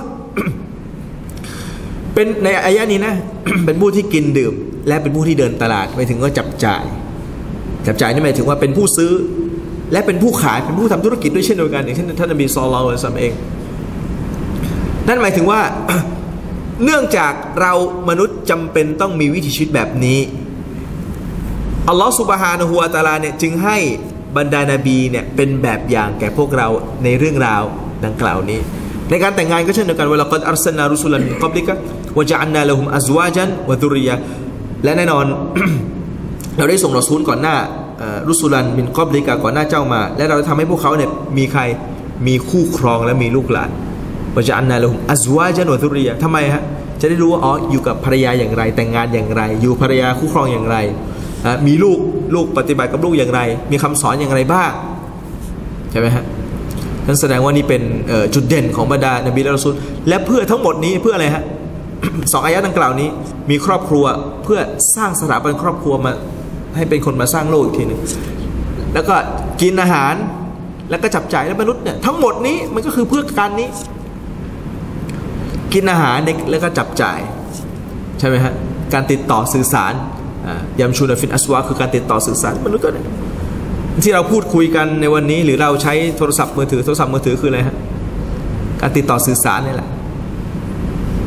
เป็นในอายะนี้นะ เป็นผู้ที่กินดื่มและเป็นผู้ที่เดินตลาดหมายถึงว่าจับจ่ายจับจ่ายนี่หมายถึงว่าเป็นผู้ซื้อและเป็นผู้ขายเป็นผู้ทำธุรกิจด้วยเช่นเดียวกันอย่างเช่นท่านนบีศ็อลลัลลอฮุอะลัยฮิวะซัลลัมเองนั่นหมายถึงว่า เนื่องจากเรามนุษย์จำเป็นต้องมีวิถีชีวิตแบบนี้อัลลอฮฺซุบฮานะฮูวะตะอาลาเนี่ยจึงให้บรรดานบีเนี่ยเป็นแบบอย่างแก่พวกเราในเรื่องราวดังกล่าวนี้ในการแต่งงานก็เช่นเดียวกันวะละกัดอัรซัลนารุสุลันมินกับลิกะวะญะอัลนาละฮุมอัซวาจันวะซุรริยะและแน่นอน เราได้ส่งรอซูลก่อนหน้ารุสุลันมินกับลิกะก่อนหน้าเจ้ามาและเราทำให้พวกเขาเนี่ยมีใครมีคู่ครองและมีลูกหลานวะญะอัลนาละฮุมอัซวาจันวะซุรริยะทำไมฮะจะได้รู้ว่าอ๋ออยู่กับภรรยาอย่างไรแต่งงานอย่างไรอยู่ภรรยาคู่ครองอย่างไรมีลูกลูกปฏิบัติกับลูกอย่างไรมีคำสอนอย่างไรบ้างใช่ไหมฮะนั่นแสดงว่านี่เป็นจุดเด่นของบรรดานบีและรอซูลและเพื่อทั้งหมดนี้เพื่ออะไรฮะ สองอายะดังกล่าวนี้มีครอบครัวเพื่อสร้างสถาบันครอบครัวมาให้เป็นคนมาสร้างโลกอีกทีหนึ่งแล้วก็กินอาหารแล้วก็จับจ่ายและมนุษย์เนี่ยทั้งหมดนี้มันก็คือเพื่อการนี้กินอาหารแล้วก็จับจ่ายใช่ไหมฮะการติดต่อสื่อสารยัมชูนฟินอัสวาคือการติดต่อสื่อสารมนุษย์ก็ที่เราพูดคุยกันในวันนี้หรือเราใช้โทรศัพท์มือถือโทรศัพท์มือถือคืออะไรฮะการติดต่อสื่อสารนี่แหละ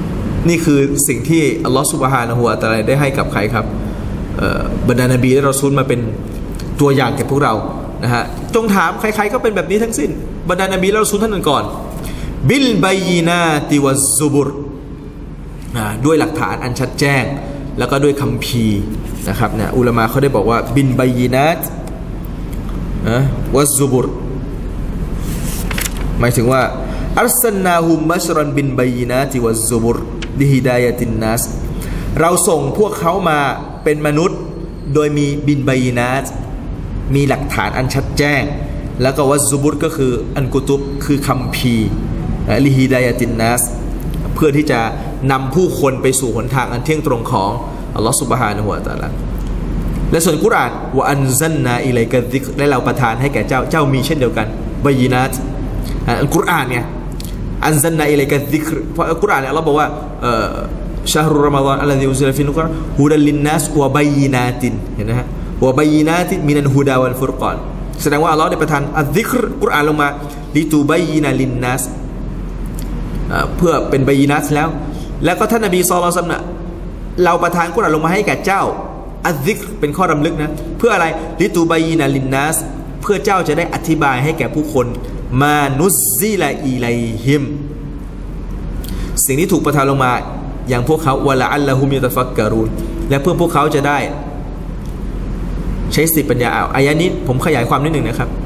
นี่คือสิ่งที่อัลลอฮฺซุบฮานะฮูวะตะอาลาได้ให้กับใครครับบรรดานบีและรอซูลมาเป็นตัวอย่างแก่พวกเรานะฮะจงถามใครๆก็เป็นแบบนี้ทั้งสิ้นบรรดานบีและรอซูลท่านอื่นก่อนบิลบัยนาติวัซซุบุรด้วยหลักฐานอันชัดแจ้งแล้วก็ด้วยคัมภีร์นะครับเนี่ยอุลามะเขาได้บอกว่าบินบัยนาตนะวัซซุบุรหมายถึงว่าอัลซันนาฮุมมัชรันบินบัยนาติวัซซุบุรลิฮิดายะตินนัสเราส่งพวกเขามาเป็นมนุษย์โดยมีบินบัยนาตมีหลักฐานอันชัดแจ้งแล้วก็วัซซุบุรก็คืออันกุตุบคือคัมภีร์ลิฮิดายะตินนัสเพื่อที่จะนำผู้คนไปสู่หนทางอันเที่ยงตรงของอัลลอฮฺซุบฮานะฮูวะตะอาลาและส่วนกุรอานวะอันซันนาอิลัยกะซิกรและเราประทานให้แก่เจ้าเจ้ามีเช่นเดียวกันบัยนาตอันกุรอานเนี่ยอันซันนาอิลัยกะซิกรเพราะกุรอานเนี่ยเราบอกว่าชะฮรุรอมฎอนอัลลซีอุนซิลฟิลกุรอานฮุดัลลินนัสวะบัยนาตินเห็นไหมฮะวะบัยนาติมินัลฮุดาวัลฟุรกอนแสดงว่าอัลลอฮฺได้ประทานอัซซิกรกุรอานลงมาลิตูบัยนาลินนัสเพื่อเป็นบัยนัสแล้วแล้วก็ท่านนบีศ็อลลัลลอฮุอะลัยฮิวะซัลลัมเราประทานกุรอานลงมาให้แก่เจ้าอัซซิกรเป็นข้อรำลึกนะเพื่ออะไรลิตูบัยนาลินนัสเพื่อเจ้าจะได้อธิบายให้แก่ผู้คนมานุซซิลาอิลัยฮิมสิ่งที่ถูกประทานลงมาอย่างพวกเขาวะละอัลละฮุมยะตะฟักกะรูนและเพื่อพวกเขาจะได้ใช้สติปัญญาเอาอายะนี้ผมขยายความนิดหนึ่งนะครับ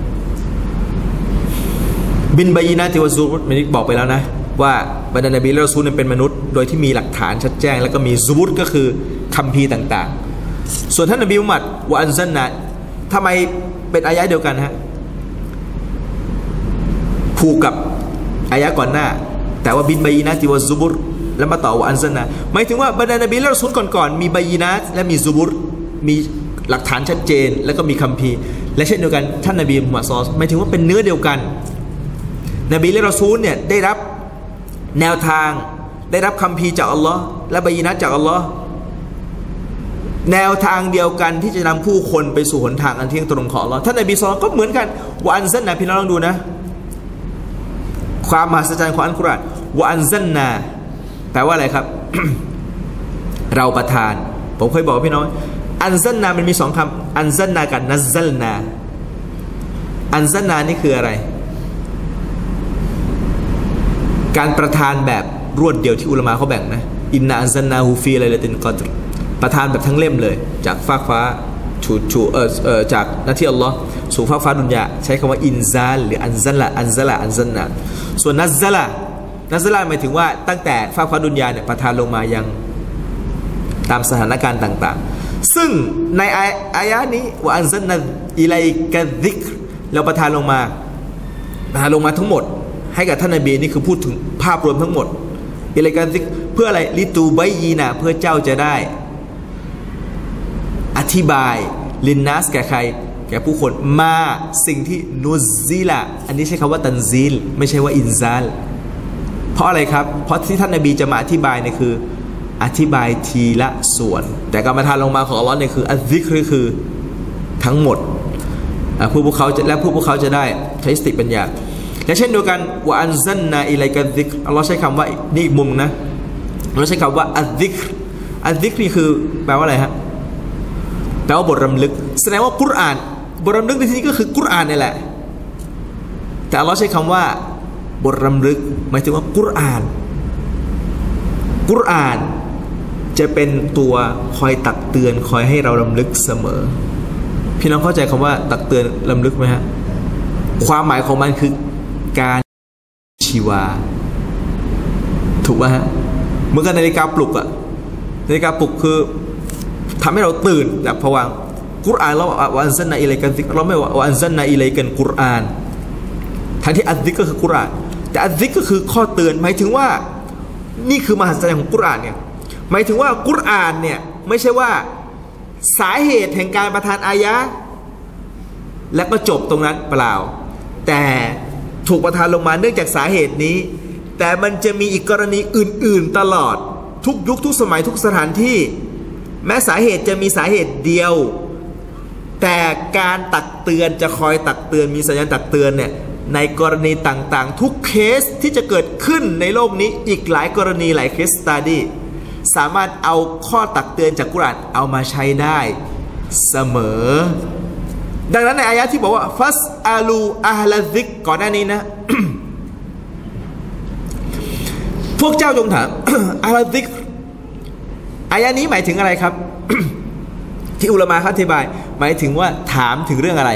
บินบัยนาติวัซซุบุรมันบอกไปแล้วนะว่าบรรดานบีและรอซูลเป็นมนุษย์โดยที่มีหลักฐานชัดแจ้งแล้วก็มีซุบุรก็คือคัมภีร์ต่างๆส่วนท่านนบีมุฮัมมัดวะอันซันนะทำไมเป็นอายะเดียวกันฮะผูกกับอายะก่อนหน้าแต่ว่าบินบัยนาติวัซซุบุรแล้วมาต่อวะอันซันนะหมายถึงว่าบรรดานบีและรอซูลก่อนๆมีบัยนาตและมีซุบุรมีหลักฐานชัดเจนแล้วก็มีคัมภีร์และเช่นเดียวกันท่านนบีมุฮัมมัดศ็อลลัลลอฮุอะลัยฮิวะซัลลัมหมายถึงว่าเป็นเนื้อเดียวกันนบีและรอซูลเนี่ยได้รับแนวทางได้รับคัมภีร์จากอัลลอฮ์และบัยนัตจากอัลลอฮ์แนวทางเดียวกันที่จะนำผู้คนไปสู่หนทางอันเที่ยงตรงของอัลลอฮ์ท่านนบีศ็อลลัลลอฮุอะลัยฮิวะซัลลัมก็เหมือนกันวะอันซันนาพี่น้องลองดูนะความมหัศจรรย์ของอัลกุรอานวะอันซันนาแปลว่าอะไรครับ เราประทานผมเคยบอกพี่น้องอันซันนามันมีสองคำอันซันนากับนัซซัลนาอันซันนานี่คืออะไรการประทานแบบรวดเดียวที่อุลามะเขาแบ่งนะอินนาอันซันนาฮูฟีไลลาตินกอดรประทานแบบทั้งเล่มเลยจากฟากฟ้าชูชูเออเออจากหน้าที่อัลลอฮ์สู่ฟากฟ้าดุนยาใช้คำว่าอินซาลหรืออันซัลละอันซัละอันซันนาส่วนนัซซะละนัซซะละหมายถึงว่าตั้งแต่ฟากฟ้าดุนยาเนี่ยประทานลงมายังตามสถานการณ์ต่างๆซึ่งในอายะนี้ว่าอันซันนาอิลัยกะซิกรเราประทานลงมาประทานลงมาทั้งหมดให้กับท่านนบีนี่คือพูดถึงภาพรวมทั้งหมดอิลัยกะซิกเพื่ออะไรลิตูบัยยีนะเพื่อเจ้าจะได้อธิบายลินนัสแก่ใครแก่ผู้คนมาสิ่งที่นุซิละอันนี้ใช้คำว่าตันซิลไม่ใช่ว่าอินซาลเพราะอะไรครับเพราะที่ท่านนบีจะมาอธิบายเนี่ยคืออธิบายทีละส่วนแต่การประทานลงมาของอัลลอฮ์เนี่ยคืออัซซิกรคือทั้งหมดผู้พวกเขาจะและผู้พวกเขาจะได้ใช้สติปัญญาและเช่นเดียวกันว่าอันซันนาอิลัยกะซิกรอัลลอฮ์ใช้คำว่านี่อีกมุมนะอัลลอฮ์ใช้คำว่าอัซซิกรอัซซิกรนี่คือแปลว่าอะไรฮะแปลว่าบทรำลึกแสดงว่ากุรอานบทรำลึกในที่นี้ก็คือกุรอานนี่แหละแต่อัลลอฮ์ใช้คำว่าบทรำลึกหมายถึงว่ากุรอานกุรอานจะเป็นตัวคอยตักเตือนคอยให้เรารำลึกเสมอพี่น้องเข้าใจคำว่าตักเตือนรำลึกไหมฮะความหมายของมันคือการชีวาถูกไหมฮะเหมือนกับนาฬิกาปลุกอะนาฬิกาปลุกคือทำให้เราตื่นจากผวังค์กุรอานเราว่าอันซันนาอิลัยกันซิกเราไม่ว่าอันซันนาอิลัยกันกุรอานทั้งที่อัซซิกก็คือกุรอานแต่อัซซิกก็คือข้อเตือนหมายถึงว่านี่คือมหัศจรรย์ของกุรอานเนี่ยหมายถึงว่ากุรอานเนี่ยไม่ใช่ว่าสาเหตุแห่งการประทานอายะแล้วก็จบตรงนั้นเปล่าแต่ถูกประทานลงมาเนื่องจากสาเหตุนี้แต่มันจะมีอีกกรณีอื่นๆตลอดทุกยุคทุกสมัยทุกสถานที่แม้สาเหตุจะมีสาเหตุเดียวแต่การตักเตือนจะคอยตักเตือนมีสัญญาณตักเตือนเนี่ยในกรณีต่างๆทุกเคสที่จะเกิดขึ้นในโลกนี้อีกหลายกรณีหลายเคสสตัดดี้สามารถเอาข้อตักเตือนจากกุรอานเอามาใช้ได้เสมอดังนั้นในอายะที่บอกว่าฟัสอาลูอาฮลาซิกก่อนหน้านี้นะ พวกเจ้าจงถาม อาฮลาซิกอายะนี้หมายถึงอะไรครับ ที่อุลามะอธิบายหมายถึงว่าถามถึงเรื่องอะไร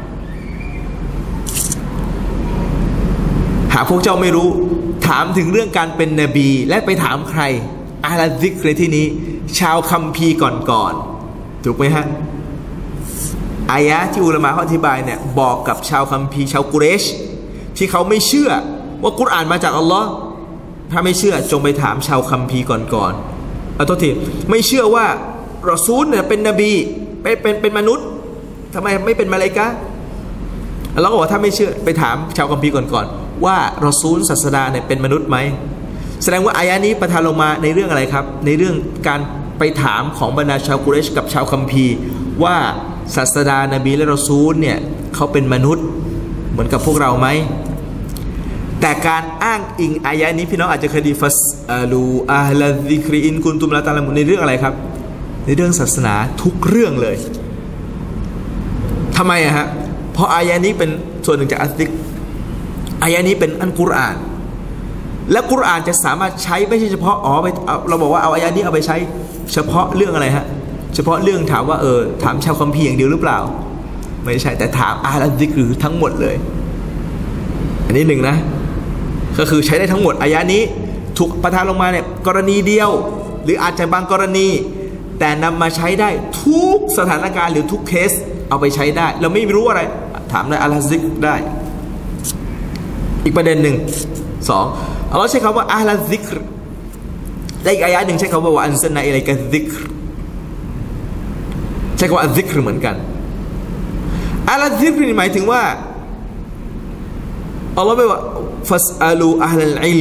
หากพวกเจ้าไม่รู้ถามถึงเรื่องการเป็นนบีและไปถามใครอาลาซิกในที่นี้ชาวคัมภีร์ก่อนๆถูกไหมฮะอายะที่อุลามะอธิบายเนี่ยบอกกับชาวคัมภีร์ชาวกุเรชที่เขาไม่เชื่อว่ากุรอานมาจากอัลลอฮ์ถ้าไม่เชื่อจงไปถามชาวคัมภีร์ก่อนๆเอาตัวทีไม่เชื่อว่ารอซูลเนี่ยเป็นนบีเป็นเป็นเป็นมนุษย์ทำไมไม่เป็นมะลาอิกะฮ์เราก็บอกว่าถ้าไม่เชื่อไปถามชาวคัมภีร์ก่อนๆว่ารอซูลศาสดาเนี่ยเป็นมนุษย์ไหมแสดงว่าอายะนี้ประทานลงมาในเรื่องอะไรครับในเรื่องการไปถามของบรรดาชาวกุเรชกับชาวคัมภีร์ว่าศาสดานบีและรอซูลเนี่ยเขาเป็นมนุษย์เหมือนกับพวกเราไหมแต่การอ้างอิงอายะนี้พี่น้องอาจจะเคยดีฟัสอาลูอาฮลาซิกรีอินกุนตุมลาตาลามุนในเรื่องอะไรครับในเรื่องศาสนาทุกเรื่องเลยทำไมอะฮะเพราะอายะนี้เป็นส่วนหนึ่งจากอัลซิกอายะนี้เป็นอัลกุรอานและกุรอานจะสามารถใช้ไม่ใช่เฉพาะอ๋อไปเราบอกว่าเอาอายะนี้เอาไปใช้เฉพาะเรื่องอะไรฮะเฉพาะเรื่องถามว่าเออถามชาวคัมภีร์อย่างเดียวหรือเปล่าไม่ใช่แต่ถามอาลัซิกรือทั้งหมดเลยอันนี้หนึ่งนะก็คือใช้ได้ทั้งหมดอายะนี้ถูกประทานลงมาเนี่ยกรณีเดียวหรืออาจจะบางกรณีแต่นำมาใช้ได้ทุกสถานการณ์หรือทุกเคสเอาไปใช้ได้เราไม่รู้อะไรถามได้อาลัซิกได้อีกประเด็นหนึ่งสองอัลลอฮ์ใช้คำว่าอาลัซิกรและอีกอายะหนึ่งใช้คำว่าอันซัลนาอิลัยกะซิกรใช้คำว่าอัลซิกรเหมือนกันอาลัซิกรนี่หมายถึงว่าอัลลอฮ์บอกว่าฟัสอาลูอัลลอิล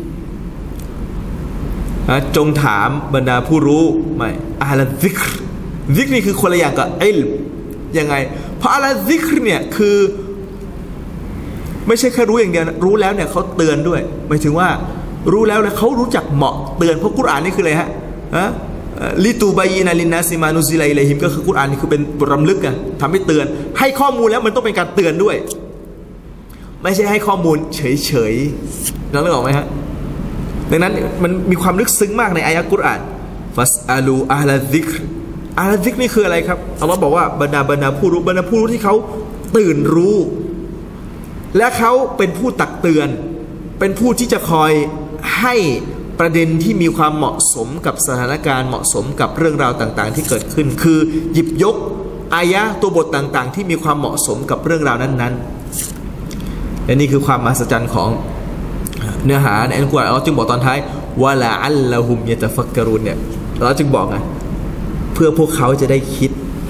จงถามบรรดาผู้รู้ไม่อาลัซิกรซิกรนี่คือคนละอย่างกับอิลยังไงเพราะอาลัซิกรเนี่ยคือไม่ใช่แค่รู้อย่างเดียวรู้แล้วเนี่ยเขาเตือนด้วยหมายถึงว่ารู้แล้วเนี่ยเขารู้จักเหมาะเตือนเพราะกุรอานนี่คืออะไรฮะฮะลิตูบายีนาลินนาซิมานุซิลัยอิลัยฮิมก็คือกุรอานนี่คือเป็นบทรำลึกอะทำให้เตือนให้ข้อมูลแล้วมันต้องเป็นการเตือนด้วยไม่ใช่ให้ข้อมูลเฉยๆน้องนึกออกไหมฮะดังนั้นมันมีความลึกซึ้งมากในอายะกุรอานฟัสอาลูอาลาซิกรอาลาซิกรนี่คืออะไรครับอัลลอฮ์บอกว่าบรรดาบรรดาผู้รู้บรรดาผู้รู้ที่เขาตื่นรู้และเขาเป็นผู้ตักเตือนเป็นผู้ที่จะคอยให้ประเด็นที่มีความเหมาะสมกับสถานการณ์เหมาะสมกับเรื่องราวต่างๆที่เกิดขึ้นคือหยิบยกอายะตัวบทต่างๆที่มีความเหมาะสมกับเรื่องราวนั้นๆและนี่คือความมหัศจรรย์ของเนื้อหาในอัลกุรอานเราจึงบอกตอนท้ายวะลาอัลละฮุมยะตะฟักกะรุนเนี่ยเราจึงบอกไงเพื่อพวกเขาจะได้คิด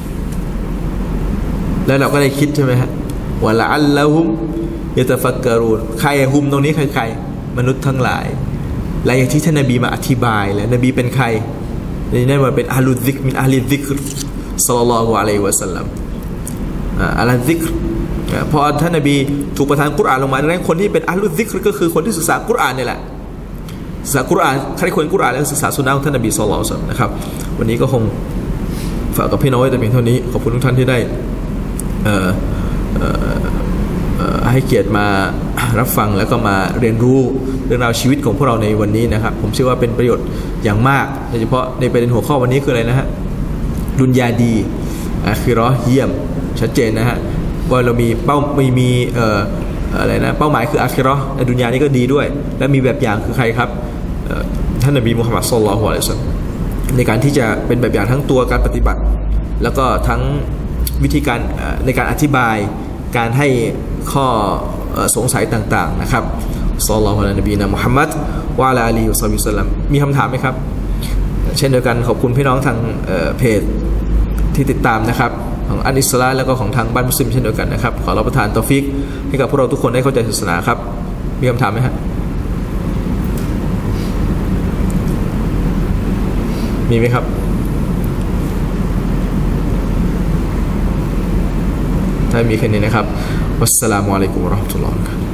แล้วเราก็ได้คิดใช่ไหมฮะวะลาอัลละฮุมยะตะฟักกะรุนใครฮุมตรงนี้ใครๆมนุษย์ทั้งหลายและอย่างที่ท่านนบีมาอธิบายแล้วนบีเป็นใครนี่นั่นว่าเป็นอาลุซิกมินอาลิซิกรศ็อลลัลลอฮุอะลัยฮิวะซัลลัมอาลัซิกรพอท่านนบีถูกประทานกุรอานลงมาดังนั้นคนที่เป็นอาลุซิกรก็คือคนที่ศึกษากุรอานนี่แหละศึกษากุรอานใครควรกุรอานและศึกษาสุนนะของท่านนบีศ็อลลัลลอฮุอะลัยฮิวะซัลลัมนะครับวันนี้ก็คงฝากกับพี่น้องไว้แต่เพียงเท่านี้ขอบคุณทุกท่านที่ได้ให้เกียรติมารับฟังแล้วก็มาเรียนรู้เรื่องราวชีวิตของพวกเราในวันนี้นะครับผมเชื่อว่าเป็นประโยชน์อย่างมากโดยเฉพาะในประเด็นหัวข้อวันนี้คืออะไรนะฮะดุนยาดีอาคิเราะห์เยี่ยมชัดเจนนะฮะว่าเรามีเป้าไม่มีเอ่ออะไรนะเป้าหมายคืออาคิเราะห์ในดุนยานี้ก็ดีด้วยและมีแบบอย่างคือใครครับท่านนบีมุฮัมมัดศ็อลลัลลอฮุอะลัยฮิวะซัลลัมในการที่จะเป็นแบบอย่างทั้งตัวการปฏิบัติแล้วก็ทั้งวิธีการในการอธิบายการให้ข้อสงสัยต่างๆนะครับศ็อลลัลลอฮุอะลัยฮิวะซัลลัมนบีนะมุฮัมมัดวะอะลาอาลีฮิวะศอฮบิฮิวะซัลลัมมีคำถามไหมครับเช่นเดียวกันขอบคุณพี่น้องทางเพจที่ติดตามนะครับของอันอิสลามแล้วก็ของทางบ้านมุสลิมเช่นเดียวกันนะครับขอรับประทานตอฟิกให้กับพวกเราทุกคนได้เข้าใจศาสนาครับมีคำถามไหมฮะมีไหมครับถ้ามีแค่นี้นะครับวัสสลามุอะลัยกุมวะเราะห์มะตุลลอฮ์